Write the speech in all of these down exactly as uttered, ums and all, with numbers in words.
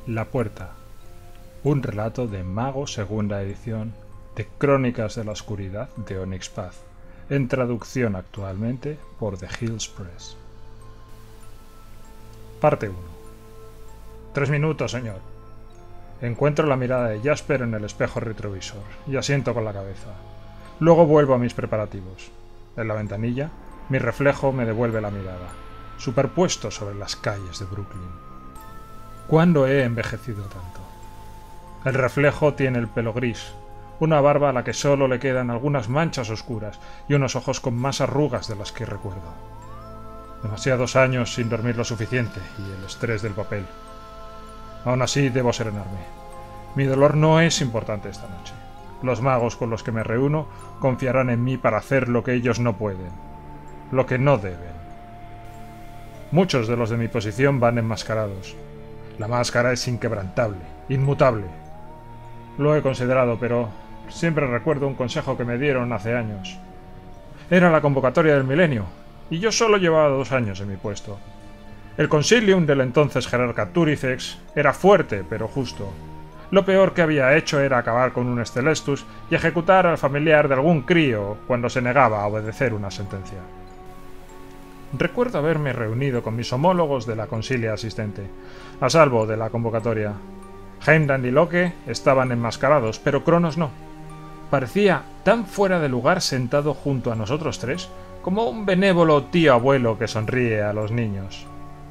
La puerta. Un relato de Mago segunda edición de Crónicas de la Oscuridad de Onyx Path, en traducción actualmente por The Hills Press. Parte uno. Tres minutos, señor. Encuentro la mirada de Jasper en el espejo retrovisor y asiento con la cabeza. Luego vuelvo a mis preparativos. En la ventanilla, mi reflejo me devuelve la mirada, superpuesto sobre las calles de Brooklyn. ¿Cuándo he envejecido tanto? El reflejo tiene el pelo gris, una barba a la que solo le quedan algunas manchas oscuras y unos ojos con más arrugas de las que recuerdo. Demasiados años sin dormir lo suficiente y el estrés del papel. Aún así, debo serenarme. Mi dolor no es importante esta noche. Los magos con los que me reúno confiarán en mí para hacer lo que ellos no pueden, lo que no deben. Muchos de los de mi posición van enmascarados. La máscara es inquebrantable, inmutable. Lo he considerado, pero siempre recuerdo un consejo que me dieron hace años. Era la convocatoria del milenio, y yo solo llevaba dos años en mi puesto. El consilium del entonces jerarca Turifex era fuerte, pero justo. Lo peor que había hecho era acabar con un Estelestus y ejecutar al familiar de algún crío cuando se negaba a obedecer una sentencia. Recuerdo haberme reunido con mis homólogos de la consilia asistente, a salvo de la convocatoria. Heimdall y Loke estaban enmascarados, pero Cronos no. Parecía tan fuera de lugar sentado junto a nosotros tres, como un benévolo tío abuelo que sonríe a los niños.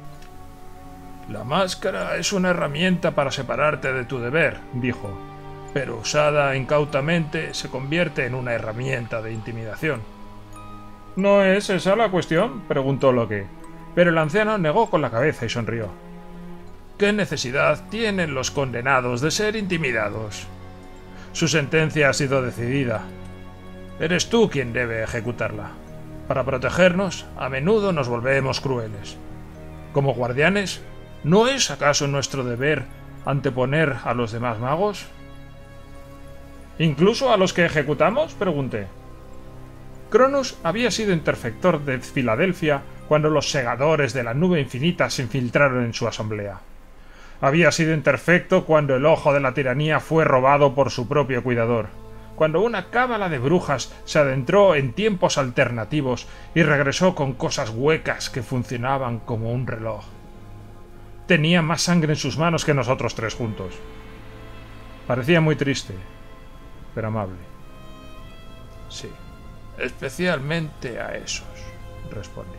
«La máscara es una herramienta para separarte de tu deber», dijo, «pero usada incautamente se convierte en una herramienta de intimidación». «¿No es esa la cuestión?», preguntó Loke, pero el anciano negó con la cabeza y sonrió. «¿Qué necesidad tienen los condenados de ser intimidados? Su sentencia ha sido decidida. Eres tú quien debe ejecutarla. Para protegernos, a menudo nos volvemos crueles. Como guardianes, ¿no es acaso nuestro deber anteponer a los demás magos?» «¿Incluso a los que ejecutamos?», pregunté. Cronos había sido interfector de Filadelfia cuando los segadores de la nube infinita se infiltraron en su asamblea. Había sido interfecto cuando el ojo de la tiranía fue robado por su propio cuidador, cuando una cábala de brujas se adentró en tiempos alternativos y regresó con cosas huecas que funcionaban como un reloj. Tenía más sangre en sus manos que nosotros tres juntos. Parecía muy triste, pero amable. «Sí, especialmente a esos», respondió.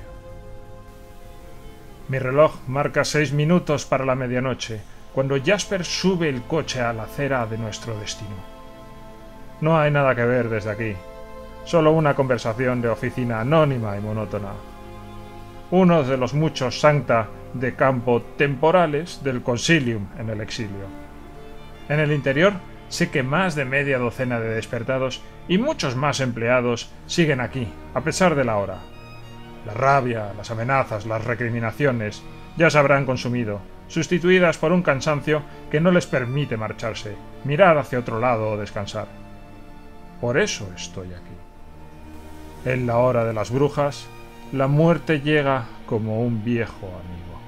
Mi reloj marca seis minutos para la medianoche, cuando Jasper sube el coche a la acera de nuestro destino. No hay nada que ver desde aquí, solo una conversación de oficina anónima y monótona. Uno de los muchos sancta de campo temporales del Consilium en el exilio. En el interior sé que más de media docena de despertados y muchos más empleados siguen aquí, a pesar de la hora. La rabia, las amenazas, las recriminaciones ya se habrán consumido, sustituidas por un cansancio que no les permite marcharse, mirar hacia otro lado o descansar. Por eso estoy aquí. En la hora de las brujas, la muerte llega como un viejo amigo.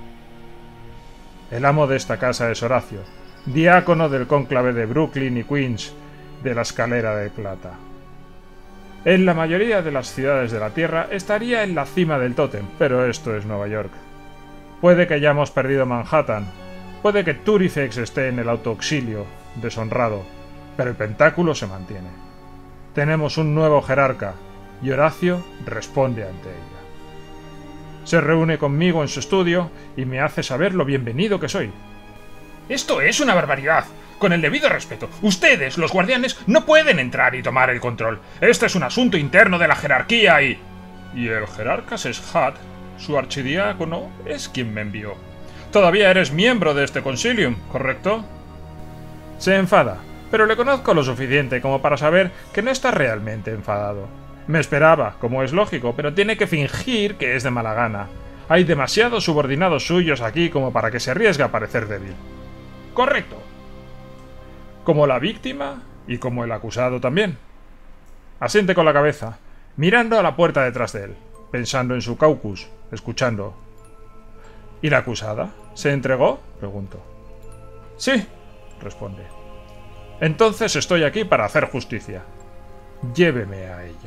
El amo de esta casa es Horacio, diácono del cónclave de Brooklyn y Queens de la Escalera de Plata. En la mayoría de las ciudades de la Tierra estaría en la cima del tótem, pero esto es Nueva York. Puede que hayamos perdido Manhattan, puede que Turifex esté en el autoexilio, deshonrado, pero el pentáculo se mantiene. Tenemos un nuevo jerarca, y Horacio responde ante ella. Se reúne conmigo en su estudio y me hace saber lo bienvenido que soy. «Esto es una barbaridad. Con el debido respeto, ustedes, los guardianes, no pueden entrar y tomar el control. Este es un asunto interno de la jerarquía y...» «Y el jerarca Seshat, su archidiácono, es quien me envió. Todavía eres miembro de este consilium, ¿correcto?» Se enfada, pero le conozco lo suficiente como para saber que no está realmente enfadado. Me esperaba, como es lógico, pero tiene que fingir que es de mala gana. Hay demasiados subordinados suyos aquí como para que se arriesgue a parecer débil. «Correcto». Como la víctima y como el acusado también. Asiente con la cabeza, mirando a la puerta detrás de él, pensando en su caucus, escuchando. ¿Y la acusada? ¿Se entregó?, pregunto. Sí, responde. Entonces estoy aquí para hacer justicia. Lléveme a ella.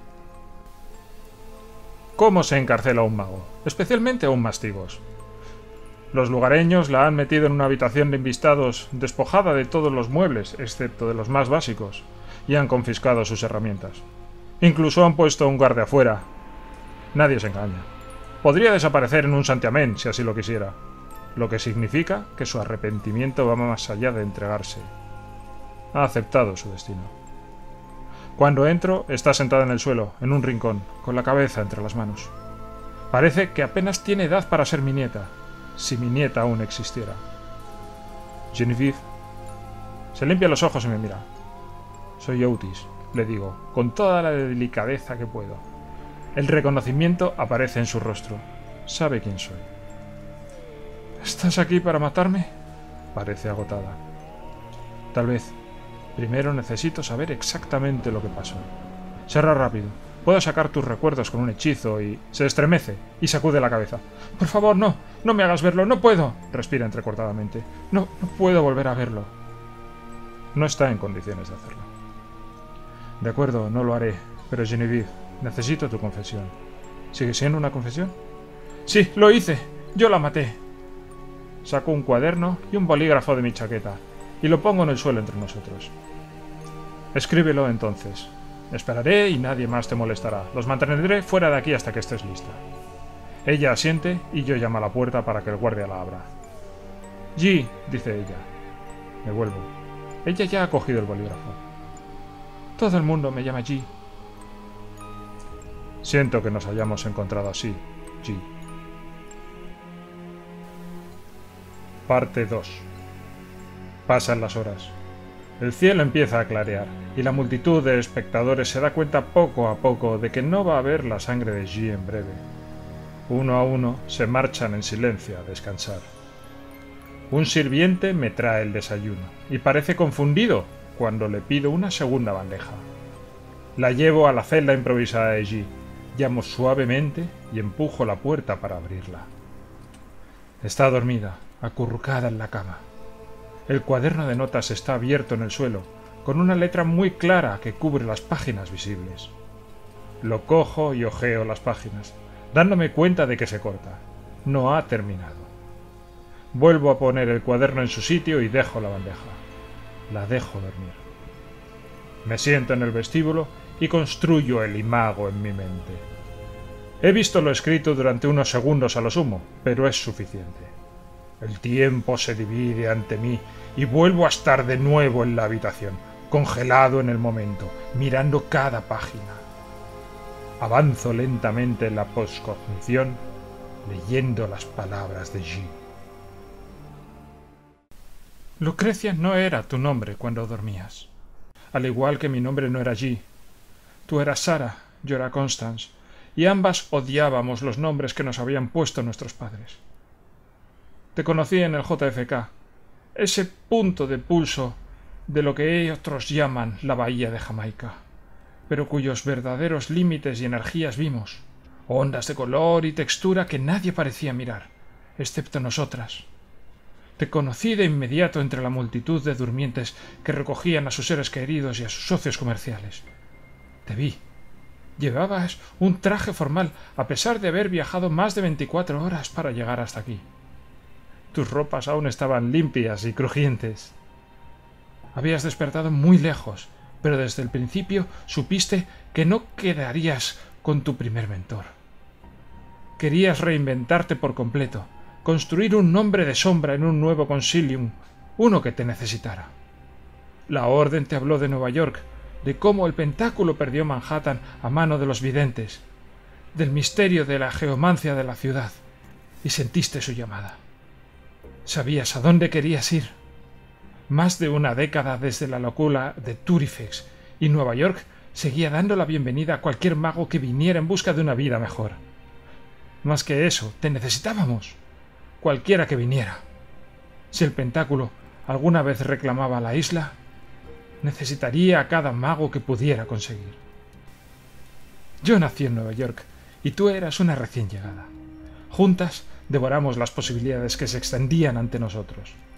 ¿Cómo se encarcela a un mago? Especialmente a un mastigos. Los lugareños la han metido en una habitación de invitados despojada de todos los muebles, excepto de los más básicos, y han confiscado sus herramientas. Incluso han puesto un guardia afuera. Nadie se engaña. Podría desaparecer en un santiamén si así lo quisiera, lo que significa que su arrepentimiento va más allá de entregarse. Ha aceptado su destino. Cuando entro, está sentada en el suelo, en un rincón, con la cabeza entre las manos. Parece que apenas tiene edad para ser mi nieta, si mi nieta aún existiera. Genevieve se limpia los ojos y me mira. Soy Otis, le digo, con toda la delicadeza que puedo. El reconocimiento aparece en su rostro. Sabe quién soy. ¿Estás aquí para matarme? Parece agotada. Tal vez. Primero necesito saber exactamente lo que pasó. Será rápido. Puedo sacar tus recuerdos con un hechizo y... Se estremece y sacude la cabeza. Por favor, no. No me hagas verlo. No puedo. Respira entrecortadamente. No, no puedo volver a verlo. No está en condiciones de hacerlo. De acuerdo, no lo haré. Pero Genevieve, necesito tu confesión. ¿Sigue siendo una confesión? Sí, lo hice. Yo la maté. Saco un cuaderno y un bolígrafo de mi chaqueta y lo pongo en el suelo entre nosotros. Escríbelo entonces. Esperaré y nadie más te molestará. Los mantendré fuera de aquí hasta que estés lista. Ella asiente y yo llamo a la puerta para que el guardia la abra. G, dice ella. Me vuelvo. Ella ya ha cogido el bolígrafo. Todo el mundo me llama G. Siento que nos hayamos encontrado así, G. Parte dos. Pasan las horas. El cielo empieza a clarear, y la multitud de espectadores se da cuenta poco a poco de que no va a haber la sangre de G en breve. Uno a uno se marchan en silencio a descansar. Un sirviente me trae el desayuno, y parece confundido cuando le pido una segunda bandeja. La llevo a la celda improvisada de G, llamo suavemente y empujo la puerta para abrirla. Está dormida, acurrucada en la cama. El cuaderno de notas está abierto en el suelo, con una letra muy clara que cubre las páginas visibles. Lo cojo y hojeo las páginas, dándome cuenta de que se corta. No ha terminado. Vuelvo a poner el cuaderno en su sitio y dejo la bandeja. La dejo dormir. Me siento en el vestíbulo y construyo el imago en mi mente. He visto lo escrito durante unos segundos a lo sumo, pero es suficiente. El tiempo se divide ante mí y vuelvo a estar de nuevo en la habitación, congelado en el momento, mirando cada página. Avanzo lentamente en la poscognición, leyendo las palabras de G. Lucrecia no era tu nombre cuando dormías, al igual que mi nombre no era G. Tú eras Sara, yo era Constance, y ambas odiábamos los nombres que nos habían puesto nuestros padres. Te conocí en el J F K, ese punto de pulso de lo que otros llaman la Bahía de Jamaica, pero cuyos verdaderos límites y energías vimos, ondas de color y textura que nadie parecía mirar, excepto nosotras. Te conocí de inmediato entre la multitud de durmientes que recogían a sus seres queridos y a sus socios comerciales. Te vi. Llevabas un traje formal, a pesar de haber viajado más de veinticuatro horas para llegar hasta aquí. Tus ropas aún estaban limpias y crujientes. Habías despertado muy lejos, pero desde el principio supiste que no quedarías con tu primer mentor. Querías reinventarte por completo, construir un nombre de sombra en un nuevo consilium, uno que te necesitara. La Orden te habló de Nueva York, de cómo el Pentáculo perdió Manhattan a mano de los videntes, del misterio de la geomancia de la ciudad, y sentiste su llamada. Sabías a dónde querías ir. Más de una década desde la locura de Turifex, y Nueva York seguía dando la bienvenida a cualquier mago que viniera en busca de una vida mejor. Más que eso, te necesitábamos. Cualquiera que viniera. Si el Pentáculo alguna vez reclamaba la isla, necesitaría a cada mago que pudiera conseguir. Yo nací en Nueva York, y tú eras una recién llegada. Juntas devoramos las posibilidades que se extendían ante nosotros.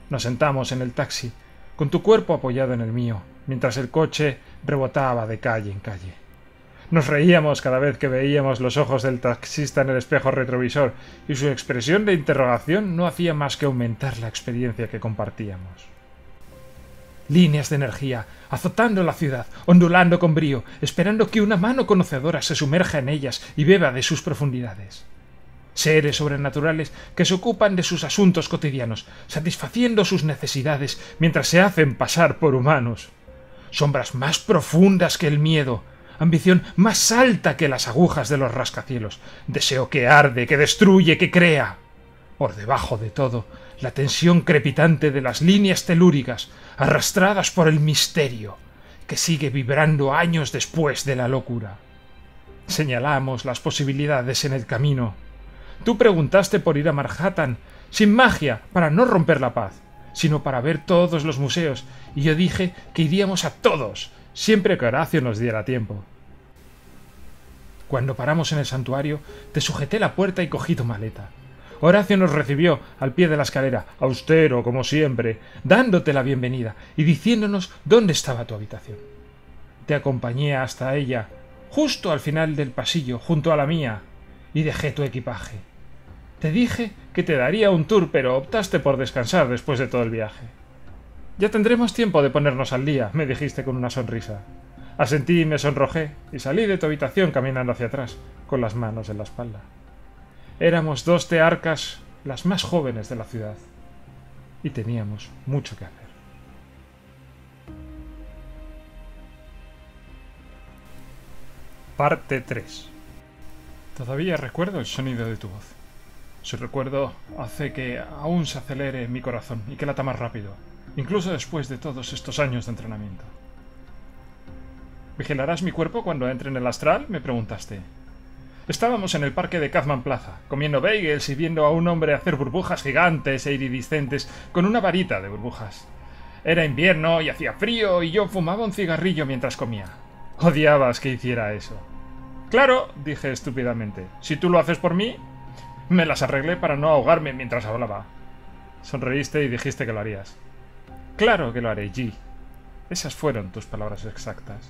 Nos sentamos en el taxi, con tu cuerpo apoyado en el mío, mientras el coche rebotaba de calle en calle. Nos reíamos cada vez que veíamos los ojos del taxista en el espejo retrovisor, y su expresión de interrogación no hacía más que aumentar la experiencia que compartíamos. Líneas de energía, azotando la ciudad, ondulando con brío, esperando que una mano conocedora se sumerja en ellas y beba de sus profundidades. Seres sobrenaturales que se ocupan de sus asuntos cotidianos, satisfaciendo sus necesidades mientras se hacen pasar por humanos. Sombras más profundas que el miedo, ambición más alta que las agujas de los rascacielos, deseo que arde, que destruye, que crea. Por debajo de todo, la tensión crepitante de las líneas telúricas, arrastradas por el misterio, que sigue vibrando años después de la locura. Señalamos las posibilidades en el camino. Tú preguntaste por ir a Manhattan, sin magia, para no romper la paz, sino para ver todos los museos, y yo dije que iríamos a todos, siempre que Horacio nos diera tiempo. Cuando paramos en el santuario, te sujeté la puerta y cogí tu maleta. Horacio nos recibió al pie de la escalera, austero como siempre, dándote la bienvenida y diciéndonos dónde estaba tu habitación. Te acompañé hasta ella, justo al final del pasillo, junto a la mía, y dejé tu equipaje. Te dije que te daría un tour, pero optaste por descansar después de todo el viaje. Ya tendremos tiempo de ponernos al día, me dijiste con una sonrisa. Asentí y me sonrojé, y salí de tu habitación caminando hacia atrás, con las manos en la espalda. Éramos dos tearcas, las más jóvenes de la ciudad, y teníamos mucho que hacer. Parte tres. Todavía recuerdo el sonido de tu voz. Su recuerdo hace que aún se acelere mi corazón y que lata más rápido, incluso después de todos estos años de entrenamiento. ¿Vigilarás mi cuerpo cuando entre en el astral?, me preguntaste. Estábamos en el parque de Kazman Plaza, comiendo bagels y viendo a un hombre hacer burbujas gigantes e iridiscentes con una varita de burbujas. Era invierno y hacía frío y yo fumaba un cigarrillo mientras comía. Odiabas que hiciera eso. Claro, dije estúpidamente. Si tú lo haces por mí, me las arreglé para no ahogarme mientras hablaba. Sonreíste y dijiste que lo harías. Claro que lo haré, G. Esas fueron tus palabras exactas.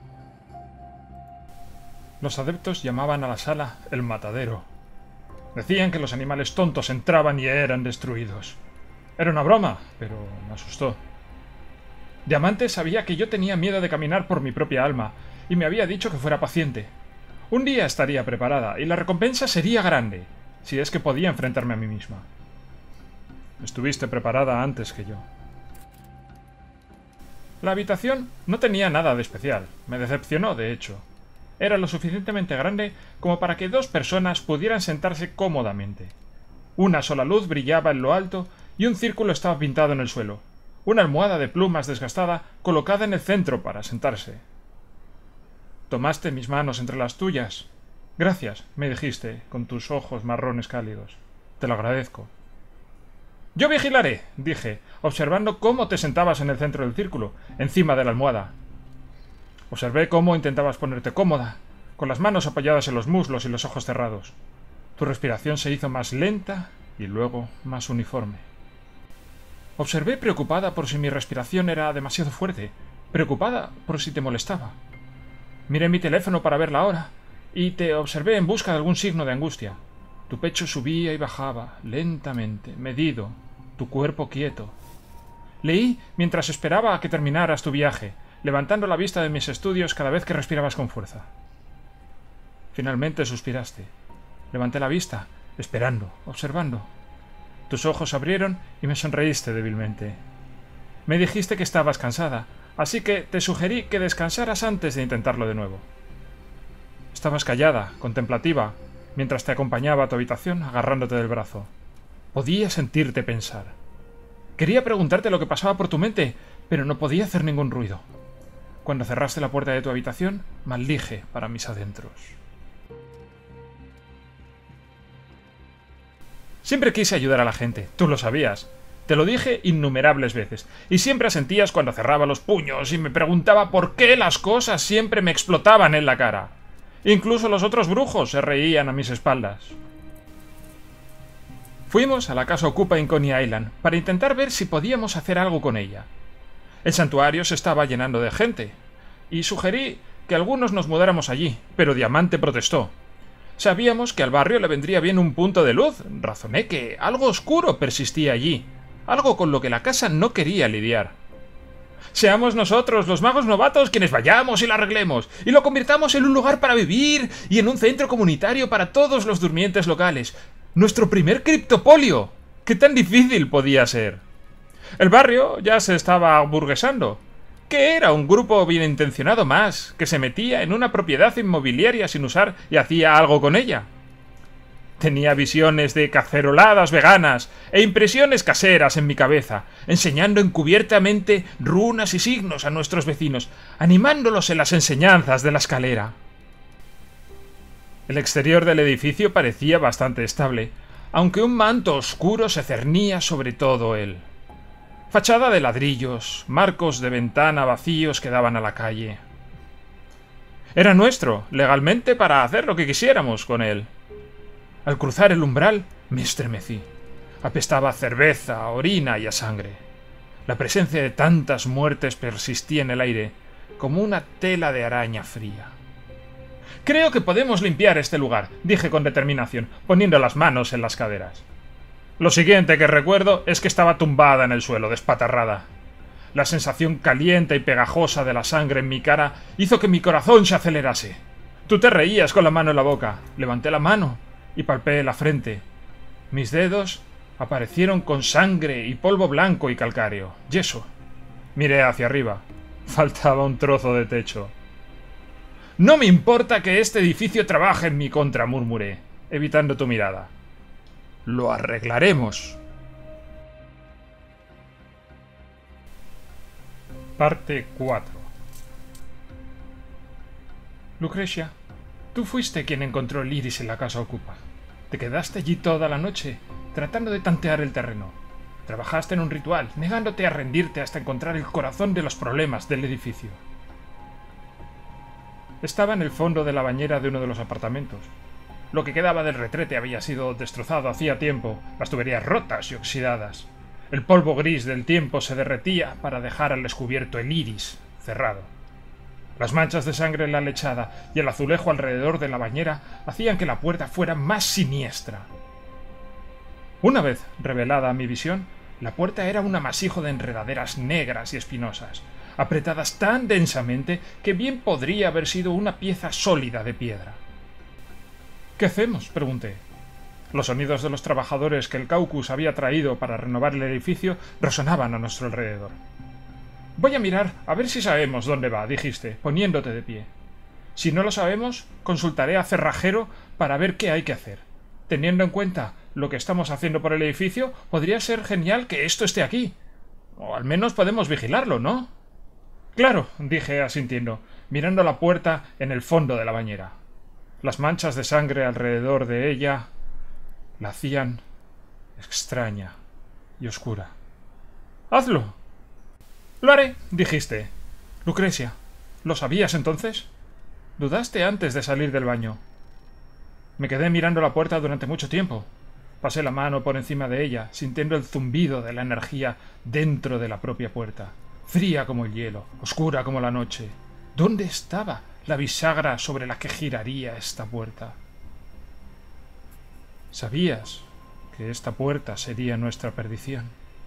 Los adeptos llamaban a la sala el matadero. Decían que los animales tontos entraban y eran destruidos. Era una broma, pero me asustó. Diamante sabía que yo tenía miedo de caminar por mi propia alma, y me había dicho que fuera paciente. Un día estaría preparada, y la recompensa sería grande, si es que podía enfrentarme a mí misma. Estuviste preparada antes que yo. La habitación no tenía nada de especial. Me decepcionó, de hecho. Era lo suficientemente grande como para que dos personas pudieran sentarse cómodamente. Una sola luz brillaba en lo alto y un círculo estaba pintado en el suelo. Una almohada de plumas desgastada colocada en el centro para sentarse. Tomaste mis manos entre las tuyas. Gracias, me dijiste, con tus ojos marrones cálidos. Te lo agradezco. Yo vigilaré, dije, observando cómo te sentabas en el centro del círculo, encima de la almohada. Observé cómo intentabas ponerte cómoda, con las manos apoyadas en los muslos y los ojos cerrados. Tu respiración se hizo más lenta y luego más uniforme. Observé preocupada por si mi respiración era demasiado fuerte, preocupada por si te molestaba. Miré mi teléfono para ver la hora y te observé en busca de algún signo de angustia. Tu pecho subía y bajaba, lentamente, medido, tu cuerpo quieto. Leí mientras esperaba a que terminaras tu viaje, levantando la vista de mis estudios cada vez que respirabas con fuerza. Finalmente suspiraste. Levanté la vista, esperando, observando. Tus ojos abrieron y me sonreíste débilmente. Me dijiste que estabas cansada, así que te sugerí que descansaras antes de intentarlo de nuevo. Estabas callada, contemplativa, mientras te acompañaba a tu habitación agarrándote del brazo. Podía sentirte pensar. Quería preguntarte lo que pasaba por tu mente, pero no podía hacer ningún ruido. Cuando cerraste la puerta de tu habitación, maldije para mis adentros. Siempre quise ayudar a la gente, tú lo sabías. Te lo dije innumerables veces, y siempre asentías cuando cerraba los puños y me preguntaba por qué las cosas siempre me explotaban en la cara. Incluso los otros brujos se reían a mis espaldas. Fuimos a la casa ocupa en Coney Island para intentar ver si podíamos hacer algo con ella. El santuario se estaba llenando de gente, y sugerí que algunos nos mudáramos allí, pero Diamante protestó. Sabíamos que al barrio le vendría bien un punto de luz. Razoné que algo oscuro persistía allí, algo con lo que la casa no quería lidiar. Seamos nosotros, los magos novatos, quienes vayamos y la arreglemos, y lo convirtamos en un lugar para vivir y en un centro comunitario para todos los durmientes locales. ¡Nuestro primer criptopolio! ¿Qué tan difícil podía ser? El barrio ya se estaba aburguesando. ¿Qué era un grupo bienintencionado más que se metía en una propiedad inmobiliaria sin usar y hacía algo con ella? Tenía visiones de caceroladas veganas e impresiones caseras en mi cabeza, enseñando encubiertamente runas y signos a nuestros vecinos, animándolos en las enseñanzas de la escalera. El exterior del edificio parecía bastante estable, aunque un manto oscuro se cernía sobre todo él. Fachada de ladrillos, marcos de ventana vacíos que daban a la calle. Era nuestro, legalmente, para hacer lo que quisiéramos con él. Al cruzar el umbral, me estremecí. Apestaba a cerveza, a orina y a sangre. La presencia de tantas muertes persistía en el aire, como una tela de araña fría. «Creo que podemos limpiar este lugar», dije con determinación, poniendo las manos en las caderas. Lo siguiente que recuerdo es que estaba tumbada en el suelo, despatarrada. La sensación caliente y pegajosa de la sangre en mi cara hizo que mi corazón se acelerase. Tú te reías con la mano en la boca. Levanté la mano y palpé la frente. Mis dedos aparecieron con sangre y polvo blanco y calcáreo. Yeso. Miré hacia arriba. Faltaba un trozo de techo. «No me importa que este edificio trabaje en mi contra», murmuré, evitando tu mirada. «Lo arreglaremos». Parte cuatro. Lucrecia, tú fuiste quien encontró el iris en la casa ocupa. Te quedaste allí toda la noche, tratando de tantear el terreno. Trabajaste en un ritual, negándote a rendirte hasta encontrar el corazón de los problemas del edificio. Estaba en el fondo de la bañera de uno de los apartamentos. Lo que quedaba del retrete había sido destrozado hacía tiempo, las tuberías rotas y oxidadas. El polvo gris del tiempo se derretía para dejar al descubierto el iris cerrado. Las manchas de sangre en la lechada y el azulejo alrededor de la bañera hacían que la puerta fuera más siniestra. Una vez revelada a mi visión, la puerta era un amasijo de enredaderas negras y espinosas, apretadas tan densamente que bien podría haber sido una pieza sólida de piedra. «¿Qué hacemos?», pregunté. Los sonidos de los trabajadores que el Caucus había traído para renovar el edificio resonaban a nuestro alrededor. «Voy a mirar a ver si sabemos dónde va», dijiste, poniéndote de pie. «Si no lo sabemos, consultaré a Cerrajero para ver qué hay que hacer. Teniendo en cuenta lo que estamos haciendo por el edificio, podría ser genial que esto esté aquí. O al menos podemos vigilarlo, ¿no?» «Claro», dije asintiendo, mirando la puerta en el fondo de la bañera. Las manchas de sangre alrededor de ella la hacían extraña y oscura. «¡Hazlo!» «Lo haré», dijiste. «Lucrecia, ¿lo sabías entonces?» «Dudaste antes de salir del baño». Me quedé mirando la puerta durante mucho tiempo. Pasé la mano por encima de ella, sintiendo el zumbido de la energía dentro de la propia puerta. Fría como el hielo, oscura como la noche. ¿Dónde estaba la bisagra sobre la que giraría esta puerta? Sabías que esta puerta sería nuestra perdición.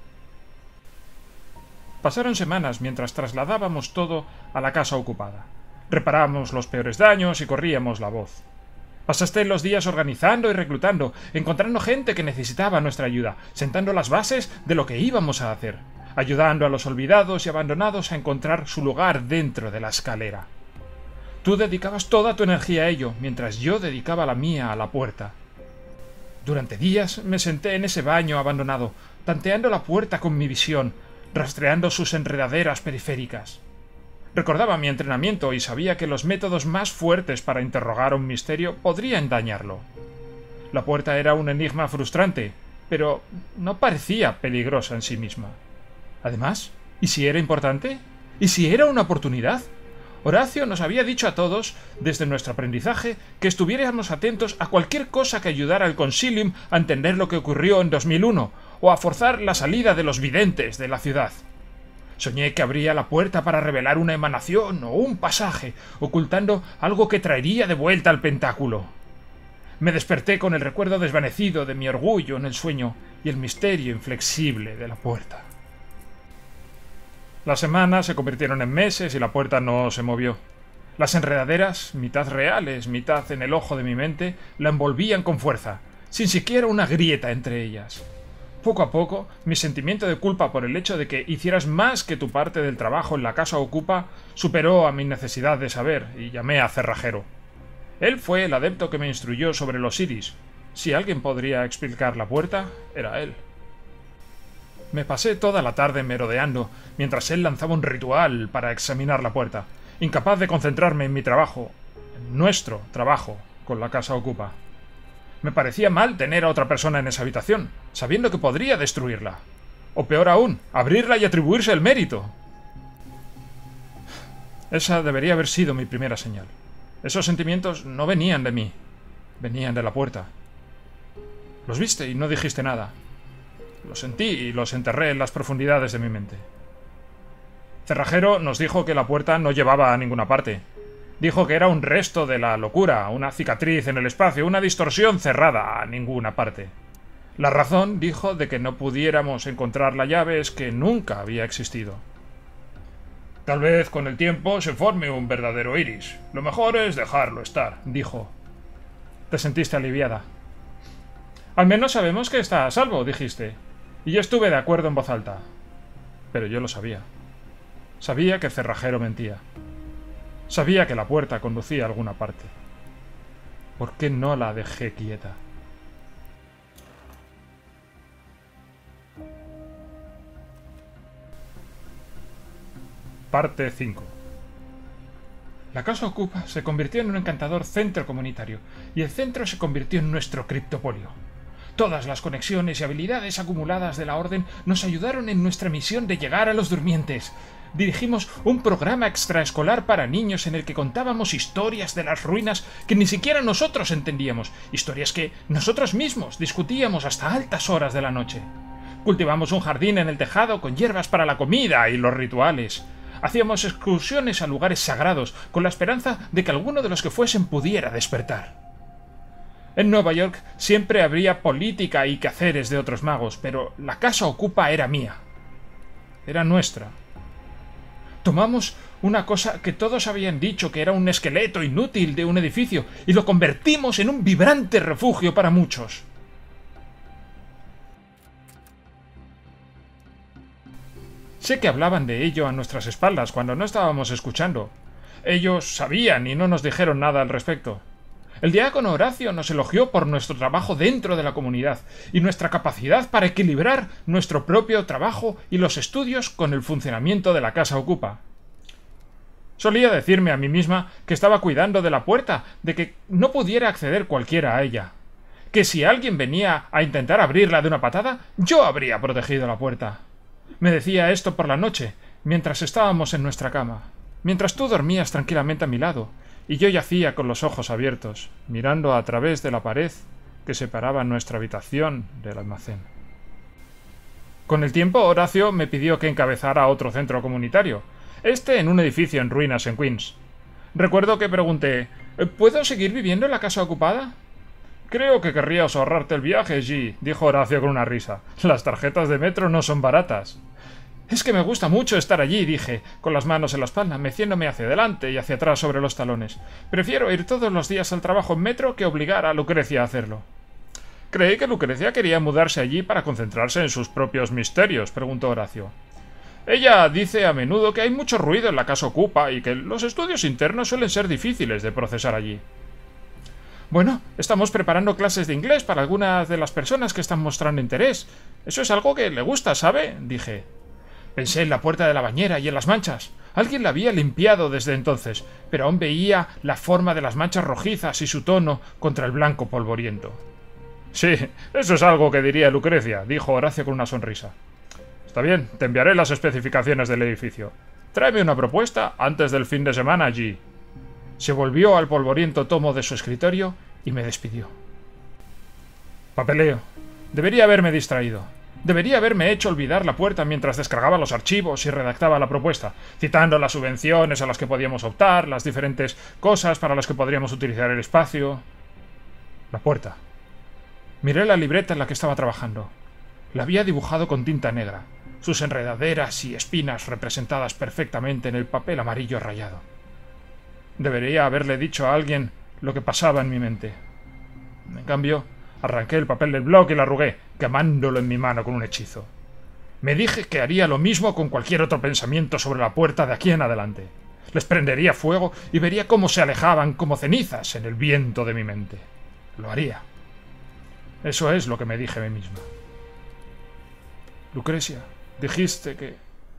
Pasaron semanas mientras trasladábamos todo a la casa ocupada. Reparábamos los peores daños y corríamos la voz. Pasaste los días organizando y reclutando, encontrando gente que necesitaba nuestra ayuda, sentando las bases de lo que íbamos a hacer, ayudando a los olvidados y abandonados a encontrar su lugar dentro de la escalera. Tú dedicabas toda tu energía a ello, mientras yo dedicaba la mía a la puerta. Durante días me senté en ese baño abandonado, tanteando la puerta con mi visión, rastreando sus enredaderas periféricas. Recordaba mi entrenamiento y sabía que los métodos más fuertes para interrogar un misterio podrían dañarlo. La puerta era un enigma frustrante, pero no parecía peligrosa en sí misma. Además, ¿y si era importante? ¿Y si era una oportunidad? Horacio nos había dicho a todos, desde nuestro aprendizaje, que estuviéramos atentos a cualquier cosa que ayudara al Consilium a entender lo que ocurrió en dos mil uno, o a forzar la salida de los videntes de la ciudad. Soñé que abría la puerta para revelar una emanación o un pasaje, ocultando algo que traería de vuelta al pentáculo. Me desperté con el recuerdo desvanecido de mi orgullo en el sueño y el misterio inflexible de la puerta. Las semanas se convirtieron en meses y la puerta no se movió. Las enredaderas, mitad reales, mitad en el ojo de mi mente, la envolvían con fuerza, sin siquiera una grieta entre ellas. Poco a poco, mi sentimiento de culpa por el hecho de que hicieras más que tu parte del trabajo en la casa ocupa superó a mi necesidad de saber y llamé a Cerrajero. Él fue el adepto que me instruyó sobre los iris. Si alguien podría explicar la puerta, era él. Me pasé toda la tarde merodeando, mientras él lanzaba un ritual para examinar la puerta, incapaz de concentrarme en mi trabajo, en nuestro trabajo, con la casa ocupa. Me parecía mal tener a otra persona en esa habitación, sabiendo que podría destruirla. O peor aún, abrirla y atribuirse el mérito. Esa debería haber sido mi primera señal. Esos sentimientos no venían de mí, venían de la puerta. Los viste y no dijiste nada. Los sentí y los enterré en las profundidades de mi mente. Cerrajero nos dijo que la puerta no llevaba a ninguna parte. Dijo que era un resto de la locura, una cicatriz en el espacio, una distorsión cerrada a ninguna parte. La razón, dijo, de que no pudiéramos encontrar la llave es que nunca había existido. Tal vez con el tiempo se forme un verdadero iris. Lo mejor es dejarlo estar, dijo. Te sentiste aliviada. Al menos sabemos que está a salvo, dijiste. Y yo estuve de acuerdo en voz alta. Pero yo lo sabía. Sabía que Cerrajero mentía. Sabía que la puerta conducía a alguna parte. ¿Por qué no la dejé quieta? Parte cinco. La casa ocupa se convirtió en un encantador centro comunitario, y el centro se convirtió en nuestro criptopolio. Todas las conexiones y habilidades acumuladas de la Orden nos ayudaron en nuestra misión de llegar a los durmientes. Dirigimos un programa extraescolar para niños en el que contábamos historias de las ruinas que ni siquiera nosotros entendíamos, historias que nosotros mismos discutíamos hasta altas horas de la noche. Cultivamos un jardín en el tejado con hierbas para la comida y los rituales. Hacíamos excursiones a lugares sagrados con la esperanza de que alguno de los que fuesen pudiera despertar. En Nueva York siempre habría política y quehaceres de otros magos, pero la casa ocupa era mía. Era nuestra. Tomamos una cosa que todos habían dicho que era un esqueleto inútil de un edificio y lo convertimos en un vibrante refugio para muchos. Sé que hablaban de ello a nuestras espaldas cuando no estábamos escuchando. Ellos sabían y no nos dijeron nada al respecto. El diácono Horacio nos elogió por nuestro trabajo dentro de la comunidad y nuestra capacidad para equilibrar nuestro propio trabajo y los estudios con el funcionamiento de la casa ocupa. Solía decirme a mí misma que estaba cuidando de la puerta, de que no pudiera acceder cualquiera a ella. Que si alguien venía a intentar abrirla de una patada, yo habría protegido la puerta. Me decía esto por la noche, mientras estábamos en nuestra cama, mientras tú dormías tranquilamente a mi lado, y yo yacía con los ojos abiertos, mirando a través de la pared que separaba nuestra habitación del almacén. Con el tiempo, Horacio me pidió que encabezara otro centro comunitario, este en un edificio en ruinas en Queens. Recuerdo que pregunté, ¿puedo seguir viviendo en la casa ocupada? Creo que querrías ahorrarte el viaje, G, dijo Horacio con una risa. Las tarjetas de metro no son baratas. Es que me gusta mucho estar allí, dije, con las manos en la espalda, meciéndome hacia adelante y hacia atrás sobre los talones. Prefiero ir todos los días al trabajo en metro que obligar a Lucrecia a hacerlo. ¿Creí que Lucrecia quería mudarse allí para concentrarse en sus propios misterios?, preguntó Horacio. Ella dice a menudo que hay mucho ruido en la casa ocupa y que los estudios internos suelen ser difíciles de procesar allí. Bueno, estamos preparando clases de inglés para algunas de las personas que están mostrando interés. Eso es algo que le gusta, ¿sabe?, dije. Pensé en la puerta de la bañera y en las manchas. Alguien la había limpiado desde entonces, pero aún veía la forma de las manchas rojizas y su tono contra el blanco polvoriento. Sí, eso es algo que diría Lucrecia, dijo Horacio con una sonrisa. Está bien, te enviaré las especificaciones del edificio. Tráeme una propuesta antes del fin de semana allí. Se volvió al polvoriento tomo de su escritorio y me despidió. Papeleo. Debería haberme distraído. Debería haberme hecho olvidar la puerta mientras descargaba los archivos y redactaba la propuesta, citando las subvenciones a las que podíamos optar, las diferentes cosas para las que podríamos utilizar el espacio. La puerta. Miré la libreta en la que estaba trabajando. La había dibujado con tinta negra, sus enredaderas y espinas representadas perfectamente en el papel amarillo rayado. Debería haberle dicho a alguien lo que pasaba en mi mente. En cambio, arranqué el papel del blog y lo arrugué, quemándolo en mi mano con un hechizo. Me dije que haría lo mismo con cualquier otro pensamiento sobre la puerta de aquí en adelante. Les prendería fuego y vería cómo se alejaban como cenizas en el viento de mi mente. Lo haría. Eso es lo que me dije a mí misma. Lucrecia, dijiste que...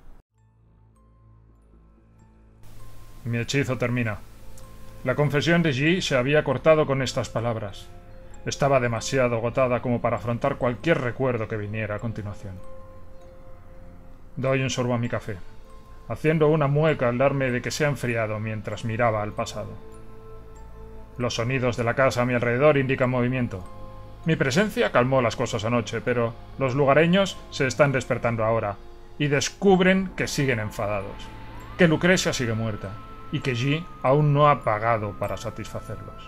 Mi hechizo termina. La confesión de G se había cortado con estas palabras. Estaba demasiado agotada como para afrontar cualquier recuerdo que viniera a continuación. Doy un sorbo a mi café, haciendo una mueca al darme de que se ha enfriado mientras miraba al pasado. Los sonidos de la casa a mi alrededor indican movimiento. Mi presencia calmó las cosas anoche, pero los lugareños se están despertando ahora y descubren que siguen enfadados, que Lucrecia sigue muerta y que G aún no ha pagado para satisfacerlos.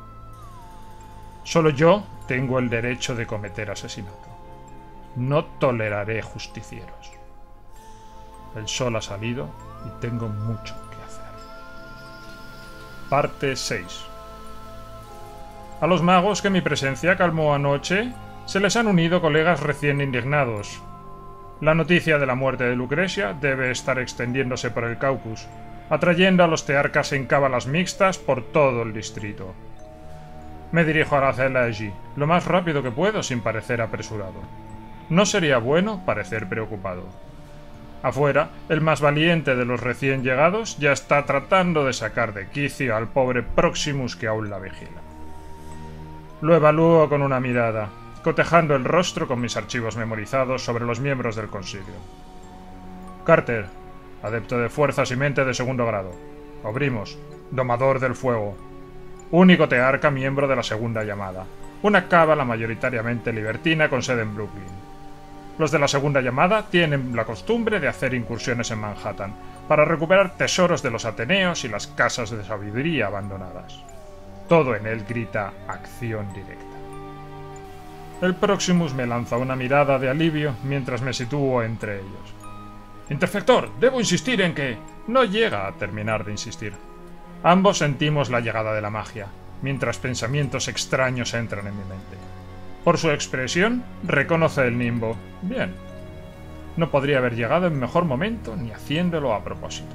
Solo yo tengo el derecho de cometer asesinato. No toleraré justicieros. El sol ha salido y tengo mucho que hacer. Parte seis. A los magos que mi presencia calmó anoche se les han unido colegas recién indignados. La noticia de la muerte de Lucrecia debe estar extendiéndose por el Caucus, atrayendo a los tearcas en cábalas mixtas por todo el distrito. Me dirijo a la celda allí, lo más rápido que puedo sin parecer apresurado. No sería bueno parecer preocupado. Afuera, el más valiente de los recién llegados ya está tratando de sacar de quicio al pobre Proximus que aún la vigila. Lo evalúo con una mirada, cotejando el rostro con mis archivos memorizados sobre los miembros del Concilio. Carter, adepto de fuerzas y mente de segundo grado. Obrimos, domador del fuego. Único tearca miembro de la segunda llamada, una cábala mayoritariamente libertina con sede en Brooklyn. Los de la segunda llamada tienen la costumbre de hacer incursiones en Manhattan para recuperar tesoros de los Ateneos y las casas de sabiduría abandonadas. Todo en él grita acción directa. El Proximus me lanza una mirada de alivio mientras me sitúo entre ellos. Interfector, debo insistir en que... No llega a terminar de insistir. Ambos sentimos la llegada de la magia, mientras pensamientos extraños entran en mi mente. Por su expresión, reconoce el nimbo. Bien. No podría haber llegado en mejor momento ni haciéndolo a propósito.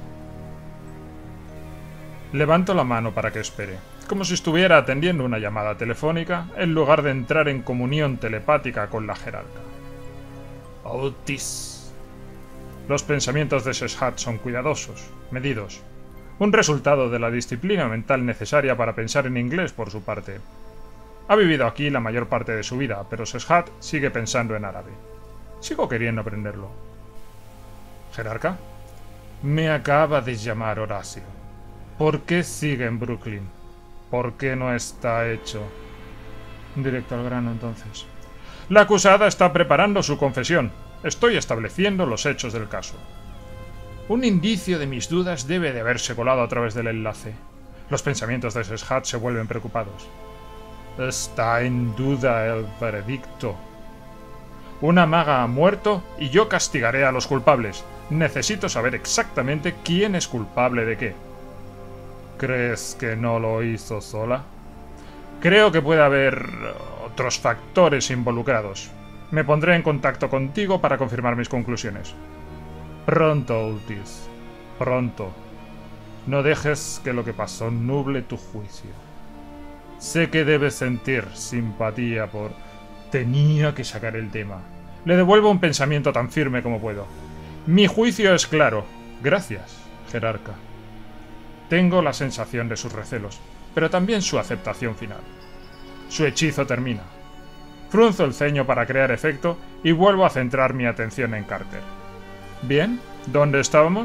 Levanto la mano para que espere, como si estuviera atendiendo una llamada telefónica en lugar de entrar en comunión telepática con la jerarca. Otis. Los pensamientos de Seshat son cuidadosos, medidos. Un resultado de la disciplina mental necesaria para pensar en inglés por su parte. Ha vivido aquí la mayor parte de su vida, pero Seshat sigue pensando en árabe. Sigo queriendo aprenderlo. ¿Jerarca? Me acaba de llamar Horacio. ¿Por qué sigue en Brooklyn? ¿Por qué no está hecho? Directo al grano, entonces. La acusada está preparando su confesión. Estoy estableciendo los hechos del caso. Un indicio de mis dudas debe de haberse colado a través del enlace. Los pensamientos de Seshat se vuelven preocupados. Está en duda el veredicto. Una maga ha muerto y yo castigaré a los culpables. Necesito saber exactamente quién es culpable de qué. ¿Crees que no lo hizo sola? Creo que puede haber otros factores involucrados. Me pondré en contacto contigo para confirmar mis conclusiones. Pronto, Otis. Pronto. No dejes que lo que pasó nuble tu juicio. Sé que debes sentir simpatía por... Tenía que sacar el tema. Le devuelvo un pensamiento tan firme como puedo. Mi juicio es claro. Gracias, jerarca. Tengo la sensación de sus recelos, pero también su aceptación final. Su hechizo termina. Frunzo el ceño para crear efecto y vuelvo a centrar mi atención en Carter. Bien, ¿dónde estábamos?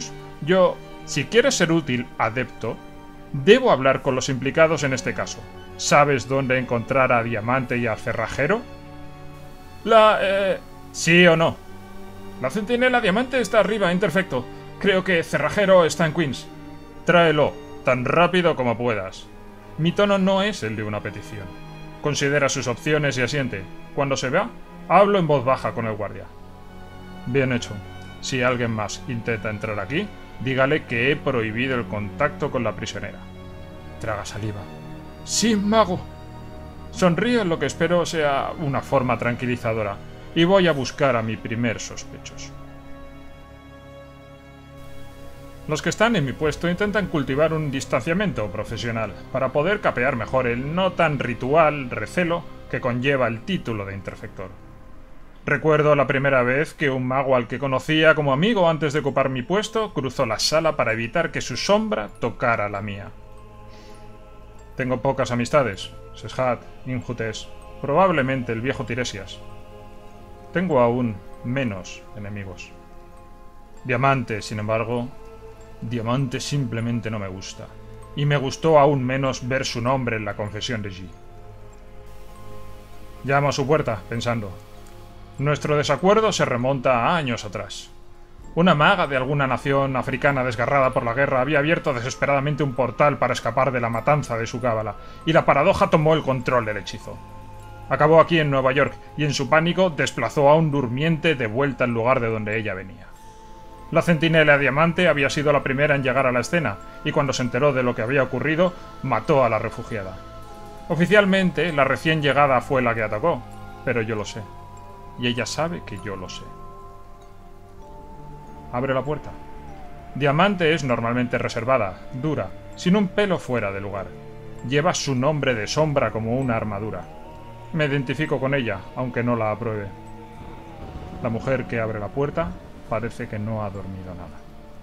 Yo, si quieres ser útil, adepto, debo hablar con los implicados en este caso. ¿Sabes dónde encontrar a Diamante y al cerrajero? La... eh... ¿Sí o no? La centinela Diamante está arriba, Interfecto. Creo que Cerrajero está en Queens. Tráelo, tan rápido como puedas. Mi tono no es el de una petición. Considera sus opciones y asiente. Cuando se vea, hablo en voz baja con el guardia. Bien hecho. Si alguien más intenta entrar aquí, dígale que he prohibido el contacto con la prisionera. Traga saliva. Sí, mago. Sonríe en lo que espero sea una forma tranquilizadora, y voy a buscar a mi primer sospechoso. Los que están en mi puesto intentan cultivar un distanciamiento profesional para poder capear mejor el no tan ritual recelo que conlleva el título de Interfector. Recuerdo la primera vez que un mago al que conocía como amigo antes de ocupar mi puesto cruzó la sala para evitar que su sombra tocara la mía. Tengo pocas amistades, Seshat, Injutes, probablemente el viejo Tiresias. Tengo aún menos enemigos. Diamante, sin embargo, Diamante simplemente no me gusta, y me gustó aún menos ver su nombre en la confesión de G. Llamo a su puerta, pensando. Nuestro desacuerdo se remonta a años atrás. Una maga de alguna nación africana desgarrada por la guerra había abierto desesperadamente un portal para escapar de la matanza de su cábala, y la paradoja tomó el control del hechizo. Acabó aquí en Nueva York, y en su pánico desplazó a un durmiente de vuelta al lugar de donde ella venía. La centinela Diamante había sido la primera en llegar a la escena, y cuando se enteró de lo que había ocurrido, mató a la refugiada. Oficialmente, la recién llegada fue la que atacó, pero yo lo sé. Y ella sabe que yo lo sé. Abre la puerta. Diamante es normalmente reservada, dura, sin un pelo fuera de lugar. Lleva su nombre de sombra como una armadura. Me identifico con ella, aunque no la apruebe. La mujer que abre la puerta parece que no ha dormido nada.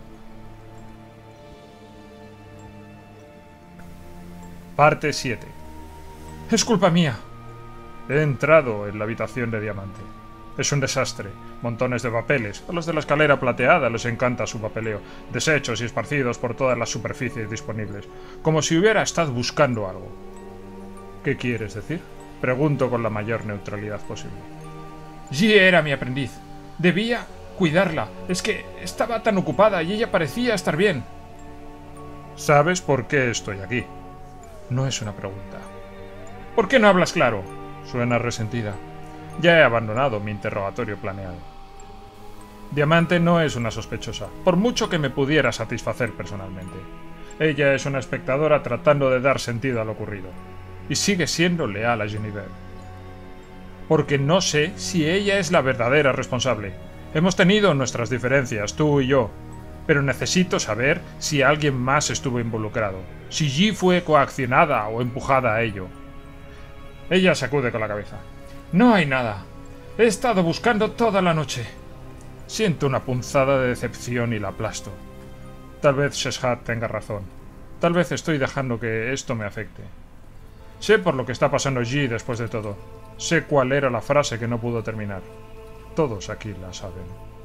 Parte siete. Es culpa mía. He entrado en la habitación de Diamante. Es un desastre. Montones de papeles. A los de la escalera plateada les encanta su papeleo. Deshechos y esparcidos por todas las superficies disponibles. Como si hubiera estado buscando algo. ¿Qué quieres decir? Pregunto con la mayor neutralidad posible. G era mi aprendiz. Debía cuidarla. Es que estaba tan ocupada y ella parecía estar bien. ¿Sabes por qué estoy aquí? No es una pregunta. ¿Por qué no hablas claro? Suena resentida. Ya he abandonado mi interrogatorio planeado. Diamante no es una sospechosa, por mucho que me pudiera satisfacer personalmente. Ella es una espectadora tratando de dar sentido a lo ocurrido. Y sigue siendo leal a Genevieve. Porque no sé si ella es la verdadera responsable. Hemos tenido nuestras diferencias, tú y yo, pero necesito saber si alguien más estuvo involucrado, si G fue coaccionada o empujada a ello. Ella sacude con la cabeza. No hay nada. He estado buscando toda la noche. Siento una punzada de decepción y la aplasto. Tal vez Seshat tenga razón. Tal vez estoy dejando que esto me afecte. Sé por lo que está pasando G después de todo. Sé cuál era la frase que no pudo terminar. Todos aquí la saben.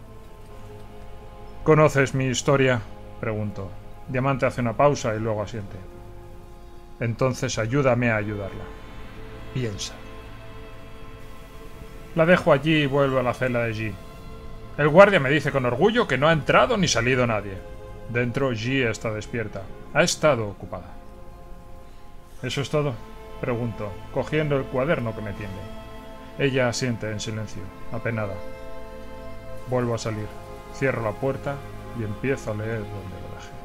¿Conoces mi historia? Pregunto. Diamante hace una pausa y luego asiente. Entonces ayúdame a ayudarla. Piensa. La dejo allí y vuelvo a la celda de G. El guardia me dice con orgullo que no ha entrado ni salido nadie. Dentro G está despierta. Ha estado ocupada. ¿Eso es todo? Pregunto, cogiendo el cuaderno que me tiende. Ella asiente en silencio, apenada. Vuelvo a salir, cierro la puerta y empiezo a leer donde lo dejé.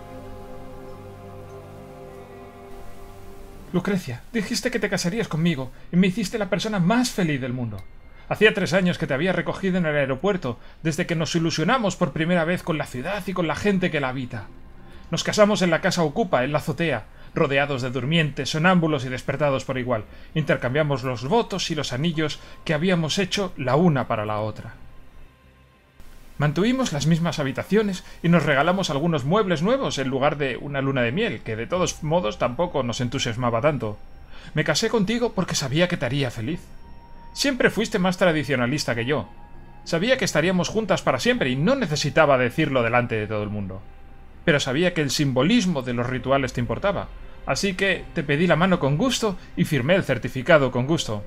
Lucrecia, dijiste que te casarías conmigo y me hiciste la persona más feliz del mundo. Hacía tres años que te había recogido en el aeropuerto, desde que nos ilusionamos por primera vez con la ciudad y con la gente que la habita. Nos casamos en la casa Ocupa, en la azotea, rodeados de durmientes, sonámbulos y despertados por igual. Intercambiamos los votos y los anillos que habíamos hecho la una para la otra. Mantuvimos las mismas habitaciones y nos regalamos algunos muebles nuevos en lugar de una luna de miel, que de todos modos tampoco nos entusiasmaba tanto. Me casé contigo porque sabía que te haría feliz. Siempre fuiste más tradicionalista que yo. Sabía que estaríamos juntas para siempre y no necesitaba decirlo delante de todo el mundo. pero sabía que el simbolismo de los rituales te importaba, así que te pedí la mano con gusto y firmé el certificado con gusto.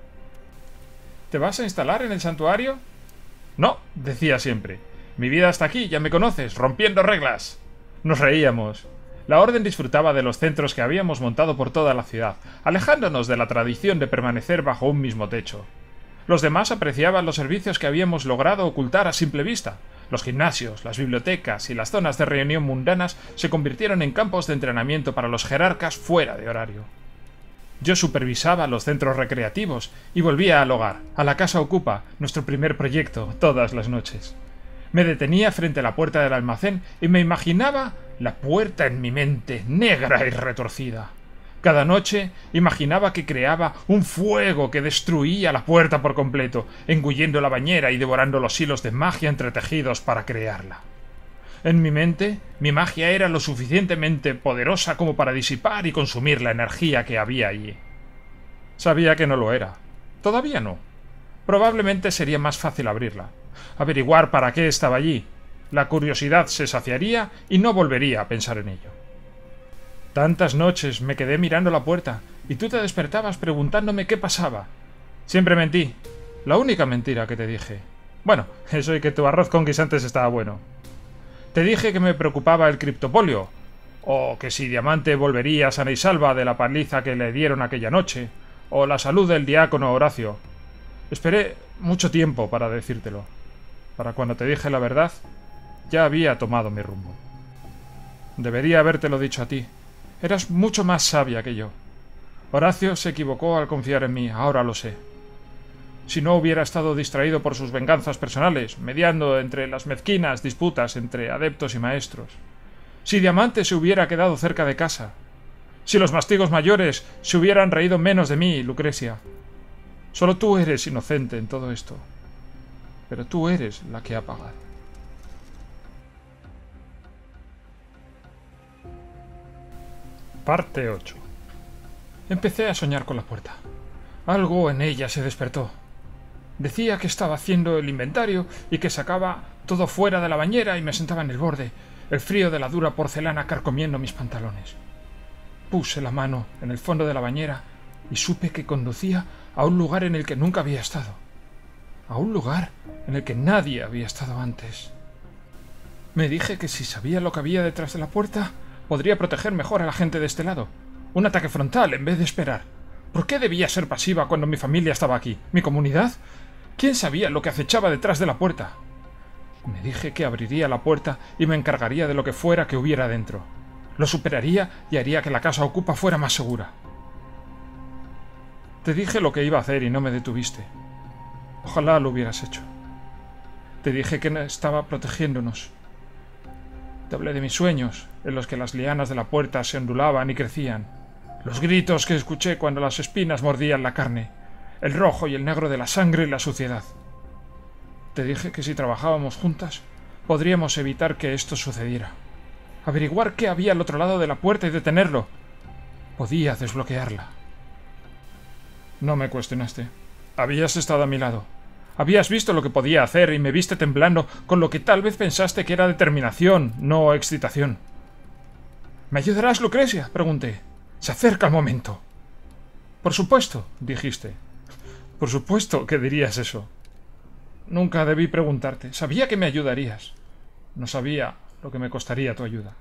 ¿Te vas a instalar en el santuario? No, decía siempre. Mi vida hasta aquí, ya me conoces, rompiendo reglas. Nos reíamos. La orden disfrutaba de los centros que habíamos montado por toda la ciudad, alejándonos de la tradición de permanecer bajo un mismo techo. Los demás apreciaban los servicios que habíamos logrado ocultar a simple vista. Los gimnasios, las bibliotecas y las zonas de reunión mundanas se convirtieron en campos de entrenamiento para los jerarcas fuera de horario. Yo supervisaba los centros recreativos y volvía al hogar, a la casa ocupa, nuestro primer proyecto, todas las noches. Me detenía frente a la puerta del almacén y me imaginaba la puerta en mi mente, negra y retorcida. Cada noche imaginaba que creaba un fuego que destruía la puerta por completo, engullendo la bañera y devorando los hilos de magia entretejidos para crearla. En mi mente, mi magia era lo suficientemente poderosa como para disipar y consumir la energía que había allí. Sabía que no lo era. Todavía no. Probablemente sería más fácil abrirla, averiguar para qué estaba allí. La curiosidad se saciaría y no volvería a pensar en ello. Tantas noches me quedé mirando la puerta y tú te despertabas preguntándome qué pasaba. Siempre mentí. La única mentira que te dije. Bueno, eso y que tu arroz con guisantes estaba bueno. Te dije que me preocupaba el criptopolio, o que si Diamante volvería sana y salva de la paliza que le dieron aquella noche, o la salud del diácono Horacio. Esperé mucho tiempo para decírtelo. Para cuando te dije la verdad, ya había tomado mi rumbo. Debería habértelo dicho a ti. Eras mucho más sabia que yo. Horacio se equivocó al confiar en mí, ahora lo sé. Si no hubiera estado distraído por sus venganzas personales, mediando entre las mezquinas disputas entre adeptos y maestros. Si Diamante se hubiera quedado cerca de casa. Si los mastigos mayores se hubieran reído menos de mí, Lucrecia. Solo tú eres inocente en todo esto. Pero tú eres la que ha pagado. Parte ocho. Empecé a soñar con la puerta. Algo en ella se despertó. Decía que estaba haciendo el inventario y que sacaba todo fuera de la bañera y me sentaba en el borde, el frío de la dura porcelana carcomiendo mis pantalones. Puse la mano en el fondo de la bañera y supe que conducía a un lugar en el que nunca había estado. A un lugar en el que nadie había estado antes. Me dije que si sabía lo que había detrás de la puerta, podría proteger mejor a la gente de este lado. Un ataque frontal en vez de esperar. ¿Por qué debía ser pasiva cuando mi familia estaba aquí? ¿Mi comunidad? ¿Quién sabía lo que acechaba detrás de la puerta? Me dije que abriría la puerta y me encargaría de lo que fuera que hubiera dentro. Lo superaría y haría que la casa ocupa fuera más segura. Te dije lo que iba a hacer y no me detuviste. Ojalá lo hubieras hecho. Te dije que estaba protegiéndonos. Te hablé de mis sueños, en los que las lianas de la puerta se ondulaban y crecían. Los gritos que escuché cuando las espinas mordían la carne. El rojo y el negro de la sangre y la suciedad. Te dije que si trabajábamos juntas, podríamos evitar que esto sucediera. Averiguar qué había al otro lado de la puerta y detenerlo. Podía desbloquearla. No me cuestionaste. Habías estado a mi lado. Habías visto lo que podía hacer y me viste temblando con lo que tal vez pensaste que era determinación, no excitación. ¿Me ayudarás, Lucrecia?, pregunté. Se acerca el momento. Por supuesto, dijiste. Por supuesto que dirías eso. Nunca debí preguntarte. Sabía que me ayudarías. No sabía lo que me costaría tu ayuda.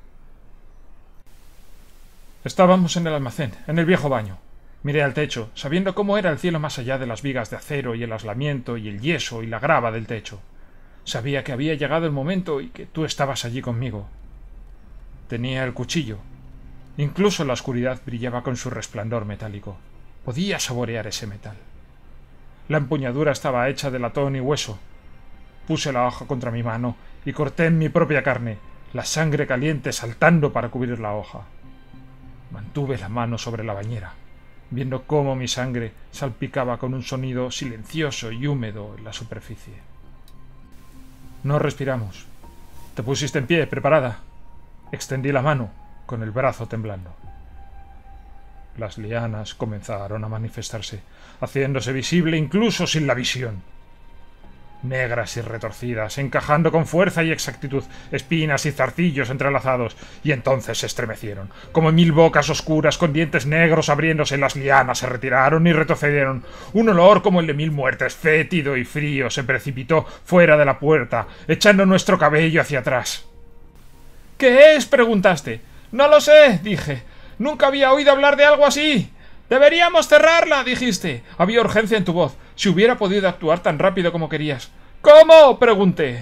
Estábamos en el almacén, en el viejo baño. Miré al techo, sabiendo cómo era el cielo más allá de las vigas de acero y el aislamiento y el yeso y la grava del techo. Sabía que había llegado el momento y que tú estabas allí conmigo. Tenía el cuchillo. Incluso la oscuridad brillaba con su resplandor metálico. Podía saborear ese metal. La empuñadura estaba hecha de latón y hueso. Puse la hoja contra mi mano y corté en mi propia carne, la sangre caliente saltando para cubrir la hoja. Mantuve la mano sobre la bañera, viendo cómo mi sangre salpicaba con un sonido silencioso y húmedo en la superficie. No respiramos. Te pusiste en pie, preparada. Extendí la mano, con el brazo temblando. Las lianas comenzaron a manifestarse, haciéndose visible incluso sin la visión. negras y retorcidas, encajando con fuerza y exactitud espinas y zarcillos entrelazados, y entonces se estremecieron. Como mil bocas oscuras con dientes negros abriéndose, las lianas se retiraron y retrocedieron. Un olor como el de mil muertes, fétido y frío, se precipitó fuera de la puerta, echando nuestro cabello hacia atrás. ¿Qué es?, preguntaste. No lo sé, dije. Nunca había oído hablar de algo así. Deberíamos cerrarla, dijiste. Había urgencia en tu voz. Si hubiera podido actuar tan rápido como querías. ¿Cómo?, pregunté.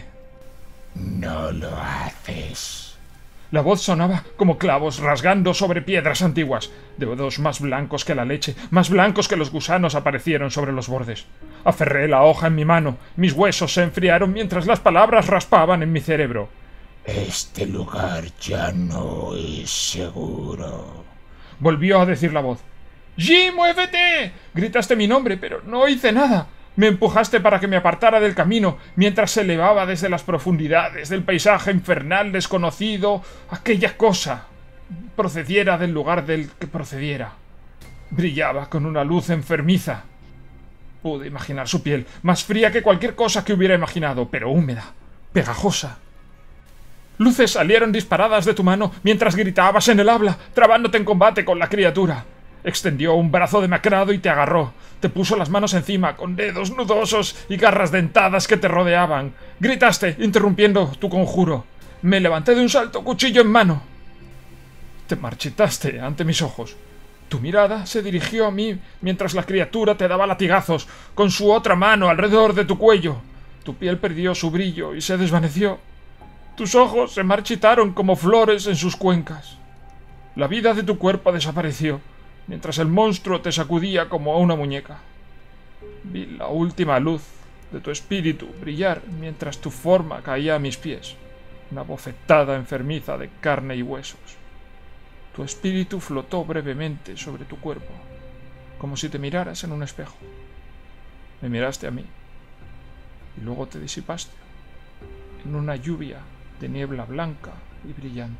No lo haces. La voz sonaba como clavos rasgando sobre piedras antiguas. Dedos más blancos que la leche, más blancos que los gusanos, aparecieron sobre los bordes. Aferré la hoja en mi mano. Mis huesos se enfriaron mientras las palabras raspaban en mi cerebro. Este lugar ya no es seguro. Volvió a decir la voz. ¡Jim, muévete! Gritaste mi nombre, pero no hice nada. Me empujaste para que me apartara del camino, mientras se elevaba desde las profundidades del paisaje infernal desconocido aquella cosa. Procediera del lugar del que procediera. Brillaba con una luz enfermiza. Pude imaginar su piel, más fría que cualquier cosa que hubiera imaginado, pero húmeda, pegajosa. Luces salieron disparadas de tu mano mientras gritabas en el habla, trabándote en combate con la criatura. Extendió un brazo demacrado y te agarró. Te puso las manos encima, con dedos nudosos y garras dentadas que te rodeaban. Gritaste, interrumpiendo tu conjuro. Me levanté de un salto, cuchillo en mano. Te marchitaste ante mis ojos. Tu mirada se dirigió a mí mientras la criatura te daba latigazos con su otra mano alrededor de tu cuello. Tu piel perdió su brillo y se desvaneció. Tus ojos se marchitaron como flores en sus cuencas. La vida de tu cuerpo desapareció, mientras el monstruo te sacudía como a una muñeca. Vi la última luz de tu espíritu brillar mientras tu forma caía a mis pies, una bofetada enfermiza de carne y huesos. Tu espíritu flotó brevemente sobre tu cuerpo, como si te miraras en un espejo. Me miraste a mí, y luego te disipaste, en una lluvia de niebla blanca y brillante.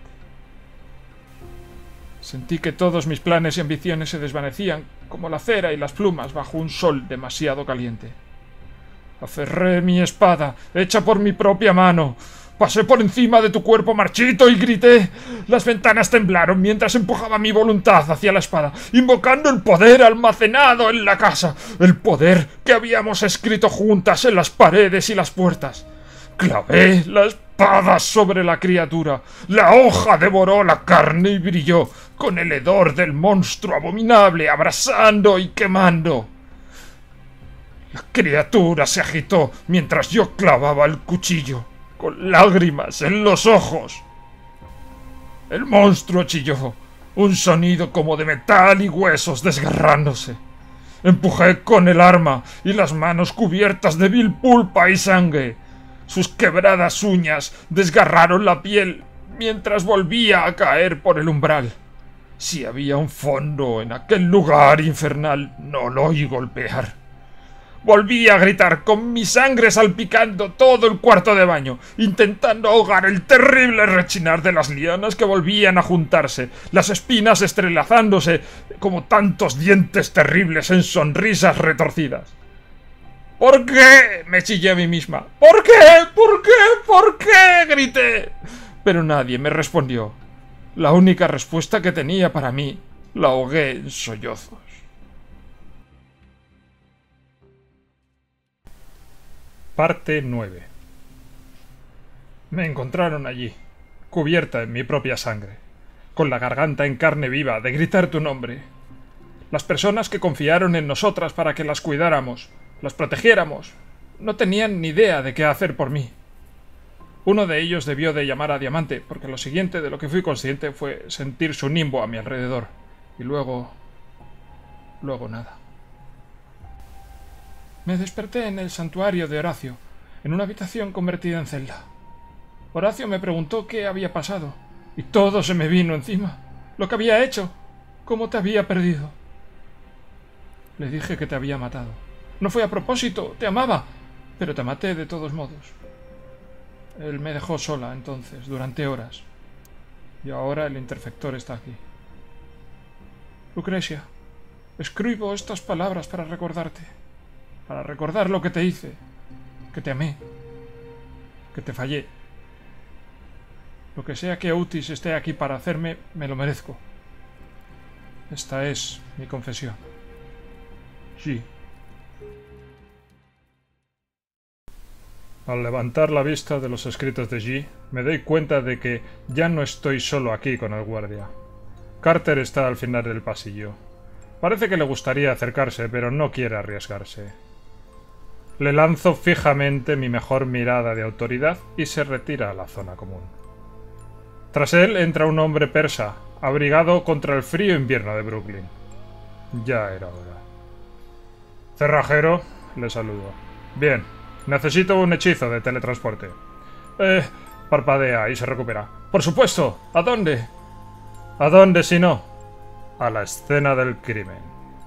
Sentí que todos mis planes y ambiciones se desvanecían como la cera y las plumas bajo un sol demasiado caliente. Aferré mi espada, hecha por mi propia mano. Pasé por encima de tu cuerpo marchito y grité. Las ventanas temblaron mientras empujaba mi voluntad hacia la espada, invocando el poder almacenado en la casa, el poder que habíamos escrito juntas en las paredes y las puertas. Clavé la espada sobre la criatura. La hoja devoró la carne y brilló con el hedor del monstruo abominable, abrasando y quemando. La criatura se agitó mientras yo clavaba el cuchillo, con lágrimas en los ojos. El monstruo chilló, un sonido como de metal y huesos desgarrándose. Empujé con el arma y las manos cubiertas de vil pulpa y sangre. Sus quebradas uñas desgarraron la piel mientras volvía a caer por el umbral. Si había un fondo en aquel lugar infernal, no lo oí golpear. Volví a gritar con mi sangre salpicando todo el cuarto de baño, intentando ahogar el terrible rechinar de las lianas que volvían a juntarse, las espinas estrelazándose como tantos dientes terribles en sonrisas retorcidas. ¿Por qué?, me chillé a mí misma. ¿Por qué? ¿Por qué? ¿Por qué?, grité. Pero nadie me respondió. La única respuesta que tenía para mí la ahogué en sollozos. Parte nueve. Me encontraron allí, cubierta en mi propia sangre, con la garganta en carne viva de gritar tu nombre. Las personas que confiaron en nosotras para que las cuidáramos, las protegiéramos, no tenían ni idea de qué hacer por mí. Uno de ellos debió de llamar a Diamante, porque lo siguiente de lo que fui consciente fue sentir su nimbo a mi alrededor. Y luego... luego nada. Me desperté en el santuario de Horacio, en una habitación convertida en celda. Horacio me preguntó qué había pasado, y todo se me vino encima. Lo que había hecho, cómo te había perdido. Le dije que te había matado. No fue a propósito, te amaba, pero te maté de todos modos. Él me dejó sola entonces, durante horas. Y ahora el interfector está aquí. Lucrecia, escribo estas palabras para recordarte. Para recordar lo que te hice. que te amé, que te fallé. Lo que sea que Otis esté aquí para hacerme, me lo merezco. Esta es mi confesión. Sí. Al levantar la vista de los escritos de G, me doy cuenta de que ya no estoy solo aquí con el guardia. Carter está al final del pasillo. Parece que le gustaría acercarse, pero no quiere arriesgarse. Le lanzo fijamente mi mejor mirada de autoridad y se retira a la zona común. Tras él entra un hombre persa, abrigado contra el frío invierno de Brooklyn. Ya era hora. Cerrajero, le saludo. Bien, necesito un hechizo de teletransporte. Eh, parpadea y se recupera. Por supuesto, ¿a dónde? ¿A dónde si no? A la escena del crimen.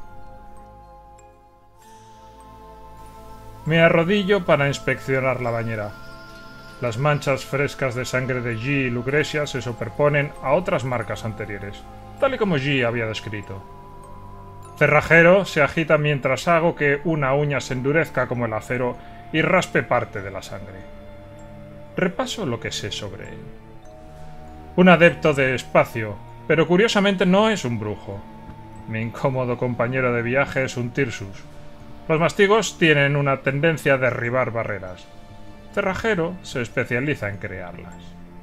Me arrodillo para inspeccionar la bañera. Las manchas frescas de sangre de G y Lucrecia se superponen a otras marcas anteriores, tal y como G había descrito. Cerrajero se agita mientras hago que una uña se endurezca como el acero y raspe parte de la sangre. Repaso lo que sé sobre él. Un adepto de espacio, pero curiosamente no es un brujo. Mi incómodo compañero de viaje es un Tirsus. Los mastigos tienen una tendencia a derribar barreras. Cerrajero se especializa en crearlas.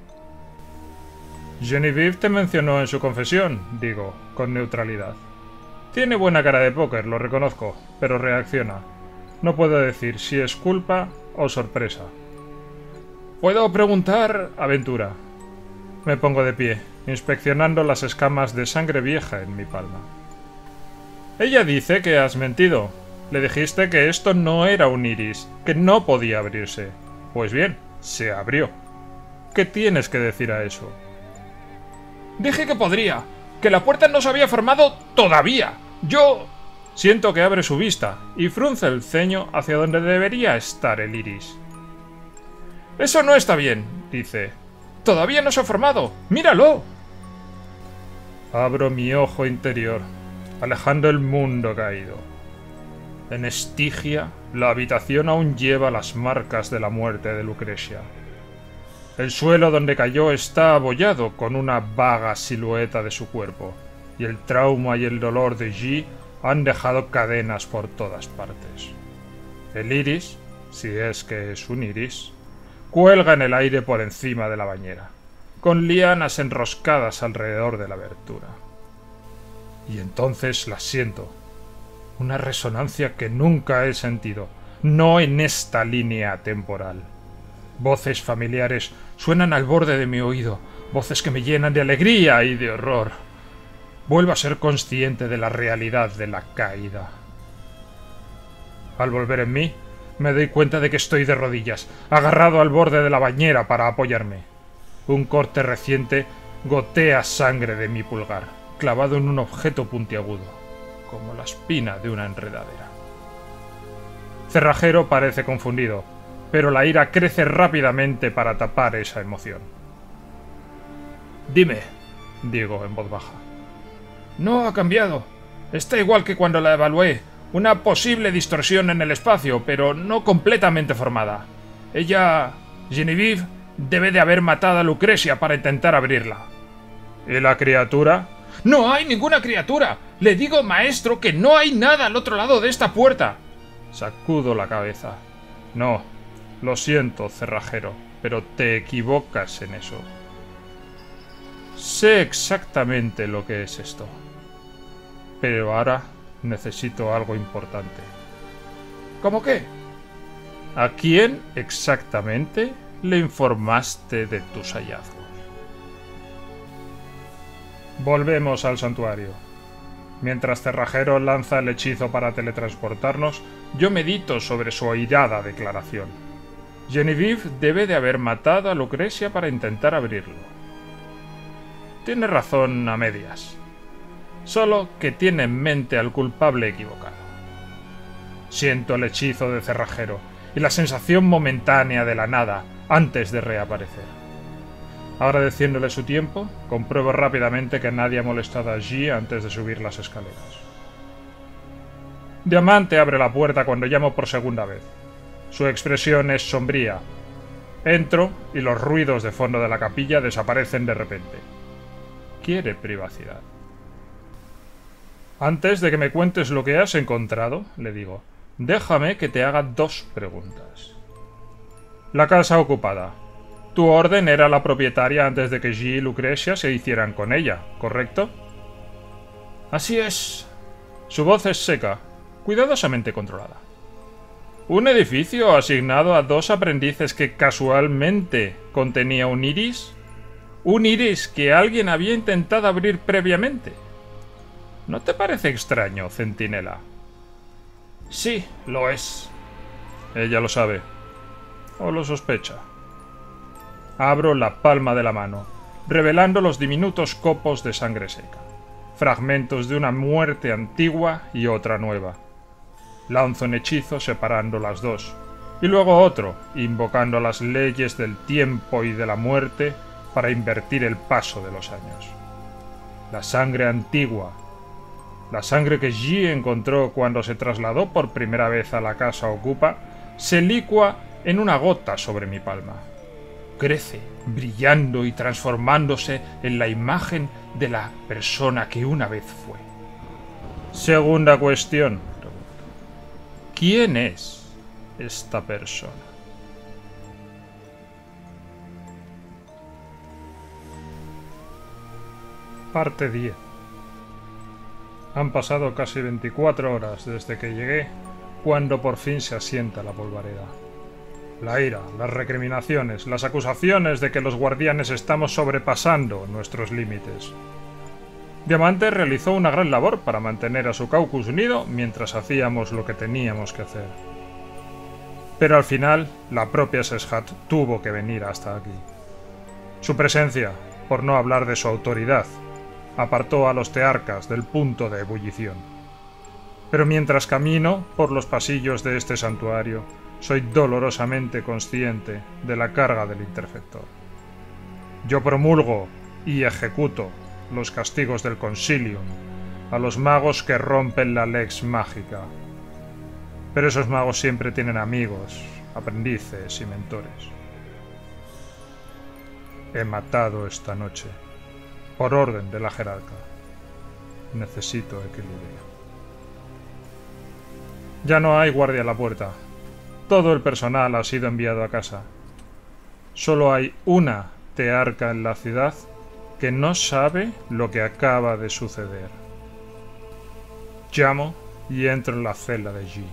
Genevieve te mencionó en su confesión, digo, con neutralidad. Tiene buena cara de póker, lo reconozco, pero reacciona. No puedo decir si es culpa o sorpresa. ¿Puedo preguntar? Aventura. Me pongo de pie, inspeccionando las escamas de sangre vieja en mi palma. Ella dice que has mentido. Le dijiste que esto no era un iris, que no podía abrirse. Pues bien, se abrió. ¿Qué tienes que decir a eso? Dije que podría, que la puerta no se había formado todavía. Yo... Siento que abre su vista y frunce el ceño hacia donde debería estar el iris. Eso no está bien, dice. Todavía no se ha formado. ¡Míralo! Abro mi ojo interior, alejando el mundo caído. En Estigia, la habitación aún lleva las marcas de la muerte de Lucrecia. El suelo donde cayó está abollado con una vaga silueta de su cuerpo, y el trauma y el dolor de G han dejado cadenas por todas partes. El iris, si es que es un iris, cuelga en el aire por encima de la bañera, con lianas enroscadas alrededor de la abertura. Y entonces la siento. Una resonancia que nunca he sentido, no en esta línea temporal. Voces familiares suenan al borde de mi oído, voces que me llenan de alegría y de horror. Vuelvo a ser consciente de la realidad de la caída. Al volver en mí, me doy cuenta de que estoy de rodillas, agarrado al borde de la bañera para apoyarme. Un corte reciente gotea sangre de mi pulgar, clavado en un objeto puntiagudo, como la espina de una enredadera. Cerrajero parece confundido, pero la ira crece rápidamente para tapar esa emoción. Dime, digo en voz baja. No ha cambiado. Está igual que cuando la evalué. Una posible distorsión en el espacio, pero no completamente formada. Ella, Genevieve, debe de haber matado a Lucrecia para intentar abrirla. ¿Y la criatura? ¡No hay ninguna criatura! Le digo, maestro, que no hay nada al otro lado de esta puerta. Sacudo la cabeza. No, lo siento, cerrajero, pero te equivocas en eso. Sé exactamente lo que es esto. Pero ahora necesito algo importante. ¿Cómo qué? ¿A quién exactamente le informaste de tus hallazgos? Volvemos al santuario. Mientras Cerrajero lanza el hechizo para teletransportarnos, yo medito sobre su airada declaración. Genevieve debe de haber matado a Lucrecia para intentar abrirlo. Tiene razón a medias. Solo que tiene en mente al culpable equivocado. Siento el hechizo de Cerrajero y la sensación momentánea de la nada antes de reaparecer. Agradeciéndole su tiempo, compruebo rápidamente que nadie ha molestado a G antes de subir las escaleras. Diamante abre la puerta cuando llamo por segunda vez. Su expresión es sombría. Entro y los ruidos de fondo de la capilla desaparecen de repente. Quiere privacidad. Antes de que me cuentes lo que has encontrado, le digo, déjame que te haga dos preguntas. La casa ocupada. Tu orden era la propietaria antes de que G y Lucrecia se hicieran con ella, ¿correcto? Así es. Su voz es seca, cuidadosamente controlada. ¿Un edificio asignado a dos aprendices que casualmente contenía un iris? ¿Un iris que alguien había intentado abrir previamente? ¿No te parece extraño, centinela? Sí, lo es. Ella lo sabe. ¿O lo sospecha? Abro la palma de la mano, revelando los diminutos copos de sangre seca. Fragmentos de una muerte antigua y otra nueva. Lanzo un hechizo separando las dos, y luego otro, invocando las leyes del tiempo y de la muerte para invertir el paso de los años. La sangre antigua, la sangre que G encontró cuando se trasladó por primera vez a la casa ocupa, se licua en una gota sobre mi palma. Crece, brillando y transformándose en la imagen de la persona que una vez fue. Segunda cuestión. ¿Quién es esta persona? Parte diez. Han pasado casi veinticuatro horas desde que llegué, cuando por fin se asienta la polvareda. La ira, las recriminaciones, las acusaciones de que los guardianes estamos sobrepasando nuestros límites. Diamante realizó una gran labor para mantener a su caucus unido mientras hacíamos lo que teníamos que hacer. Pero al final, la propia Seshat tuvo que venir hasta aquí. Su presencia, por no hablar de su autoridad, apartó a los tearcas del punto de ebullición. Pero mientras camino por los pasillos de este santuario, soy dolorosamente consciente de la carga del Interfector. Yo promulgo y ejecuto los castigos del Consilium a los magos que rompen la Lex Mágica. Pero esos magos siempre tienen amigos, aprendices y mentores. He matado esta noche, por orden de la jerarca. Necesito equilibrio. Ya no hay guardia a la puerta. Todo el personal ha sido enviado a casa. Solo hay una tearca en la ciudad que no sabe lo que acaba de suceder. Llamo y entro en la celda de G.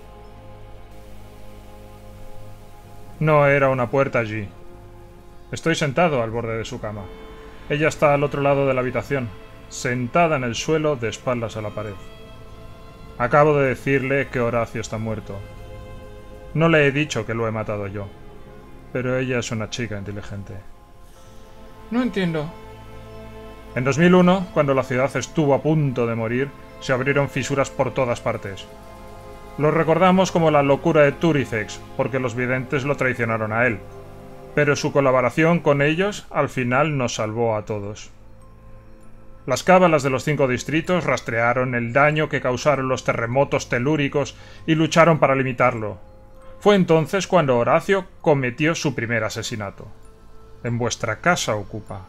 No era una puerta allí. Estoy sentado al borde de su cama. Ella está al otro lado de la habitación, sentada en el suelo de espaldas a la pared. Acabo de decirle que Horacio está muerto. No le he dicho que lo he matado yo, pero ella es una chica inteligente. No entiendo. En dos mil uno, cuando la ciudad estuvo a punto de morir, se abrieron fisuras por todas partes. Lo recordamos como la locura de Turifex, porque los videntes lo traicionaron a él, pero su colaboración con ellos al final nos salvó a todos. Las cábalas de los cinco distritos rastrearon el daño que causaron los terremotos telúricos y lucharon para limitarlo. Fue entonces cuando Horacio cometió su primer asesinato. En vuestra casa ocupa.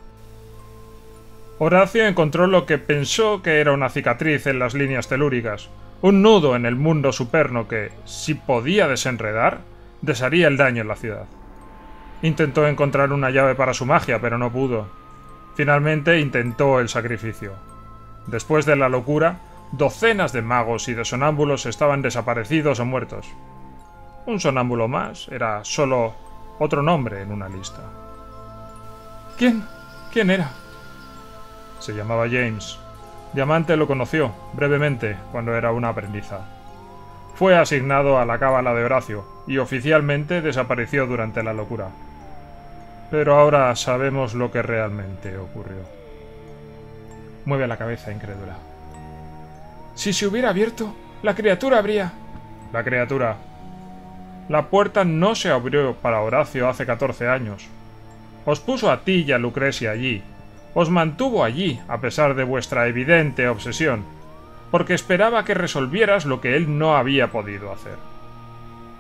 Horacio encontró lo que pensó que era una cicatriz en las líneas telúricas, un nudo en el mundo superno que, si podía desenredar, desharía el daño en la ciudad. Intentó encontrar una llave para su magia, pero no pudo. Finalmente intentó el sacrificio. Después de la locura, docenas de magos y de sonámbulos estaban desaparecidos o muertos. Un sonámbulo más era solo otro nombre en una lista. ¿Quién? ¿Quién era? Se llamaba James. Diamante lo conoció, brevemente, cuando era una aprendiza. Fue asignado a la cábala de Horacio, y oficialmente desapareció durante la locura. Pero ahora sabemos lo que realmente ocurrió. Mueve la cabeza incrédula. Si se hubiera abierto, la criatura habría... La criatura... La puerta no se abrió para Horacio hace catorce años. Os puso a ti y a Lucrecia allí. Os mantuvo allí, a pesar de vuestra evidente obsesión, porque esperaba que resolvieras lo que él no había podido hacer.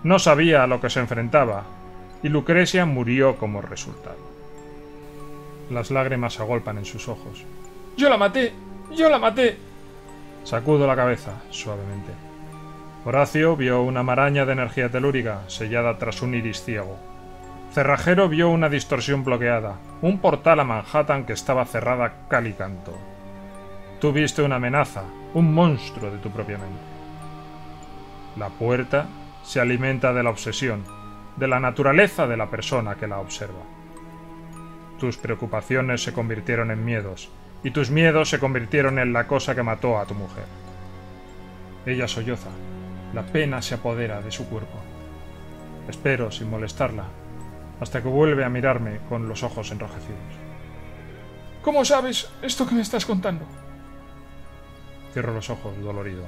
No sabía a lo que se enfrentaba, y Lucrecia murió como resultado. Las lágrimas se agolpan en sus ojos. ¡Yo la maté! ¡Yo la maté! Sacudo la cabeza suavemente. Horacio vio una maraña de energía telúrica sellada tras un iris ciego. Cerrajero vio una distorsión bloqueada, un portal a Manhattan que estaba cerrada cal y canto. Tú viste una amenaza, un monstruo de tu propia mente. La puerta se alimenta de la obsesión, de la naturaleza de la persona que la observa. Tus preocupaciones se convirtieron en miedos, y tus miedos se convirtieron en la cosa que mató a tu mujer. Ella solloza, la pena se apodera de su cuerpo. Espero, sin molestarla, hasta que vuelve a mirarme con los ojos enrojecidos. ¿Cómo sabes esto que me estás contando? Cierro los ojos, dolorido.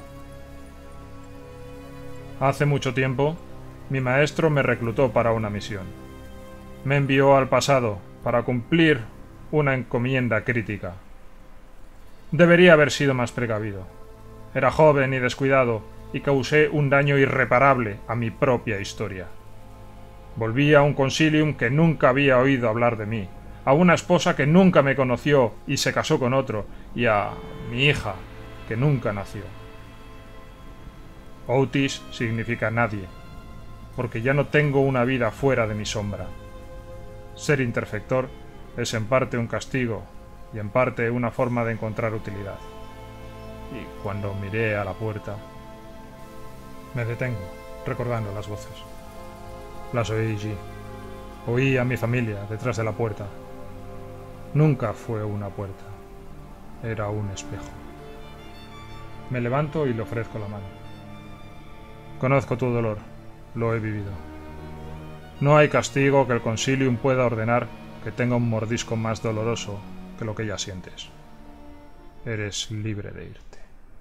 Hace mucho tiempo, mi maestro me reclutó para una misión. Me envió al pasado para cumplir una encomienda crítica. Debería haber sido más precavido. Era joven y descuidado, y causé un daño irreparable a mi propia historia. Volví a un consilium que nunca había oído hablar de mí, a una esposa que nunca me conoció y se casó con otro, y a mi hija, que nunca nació. Otis significa nadie, porque ya no tengo una vida fuera de mi sombra. Ser interfector es en parte un castigo y en parte una forma de encontrar utilidad. Y cuando miré a la puerta, me detengo, recordando las voces. Las oí allí. Oí a mi familia detrás de la puerta. Nunca fue una puerta. Era un espejo. Me levanto y le ofrezco la mano. Conozco tu dolor. Lo he vivido. No hay castigo que el Consilium pueda ordenar que tenga un mordisco más doloroso que lo que ya sientes. Eres libre de irte.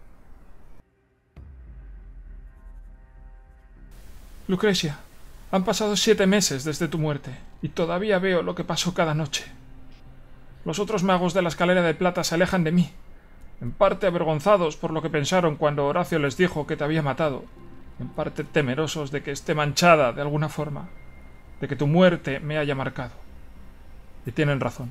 Lucrecia, han pasado siete meses desde tu muerte, y todavía veo lo que pasó cada noche. Los otros magos de la escalera de plata se alejan de mí, en parte avergonzados por lo que pensaron cuando Horacio les dijo que te había matado, en parte temerosos de que esté manchada de alguna forma, de que tu muerte me haya marcado. Y tienen razón.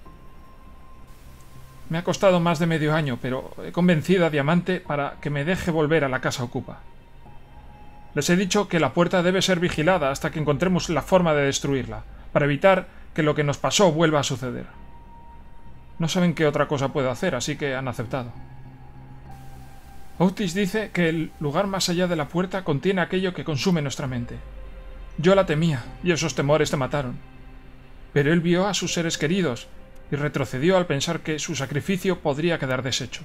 Me ha costado más de medio año, pero he convencido a Diamante para que me deje volver a la casa Ocupa. Les he dicho que la puerta debe ser vigilada hasta que encontremos la forma de destruirla, para evitar que lo que nos pasó vuelva a suceder. No saben qué otra cosa puedo hacer, así que han aceptado. Otis dice que el lugar más allá de la puerta contiene aquello que consume nuestra mente. Yo la temía, y esos temores te mataron. Pero él vio a sus seres queridos, y retrocedió al pensar que su sacrificio podría quedar deshecho.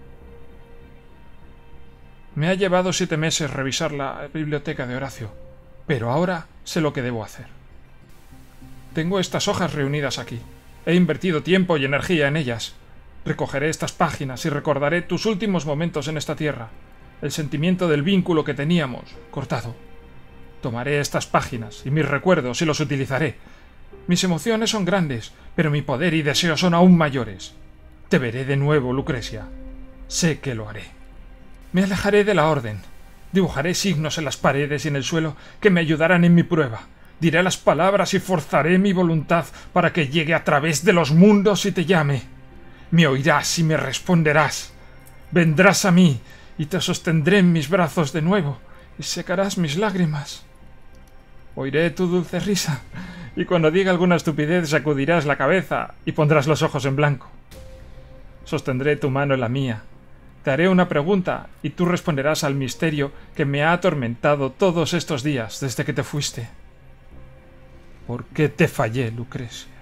Me ha llevado siete meses revisar la biblioteca de Horacio, pero ahora sé lo que debo hacer. Tengo estas hojas reunidas aquí. He invertido tiempo y energía en ellas. Recogeré estas páginas y recordaré tus últimos momentos en esta tierra, el sentimiento del vínculo que teníamos, cortado. Tomaré estas páginas y mis recuerdos y los utilizaré. Mis emociones son grandes, pero mi poder y deseo son aún mayores. Te veré de nuevo, Lucrecia. Sé que lo haré. Me alejaré de la orden. Dibujaré signos en las paredes y en el suelo que me ayudarán en mi prueba. Diré las palabras y forzaré mi voluntad para que llegue a través de los mundos y te llame. Me oirás y me responderás. Vendrás a mí y te sostendré en mis brazos de nuevo y secarás mis lágrimas. Oiré tu dulce risa y cuando diga alguna estupidez sacudirás la cabeza y pondrás los ojos en blanco. Sostendré tu mano en la mía. Te haré una pregunta y tú responderás al misterio que me ha atormentado todos estos días desde que te fuiste. ¿Por qué te fallé, Lucrecia?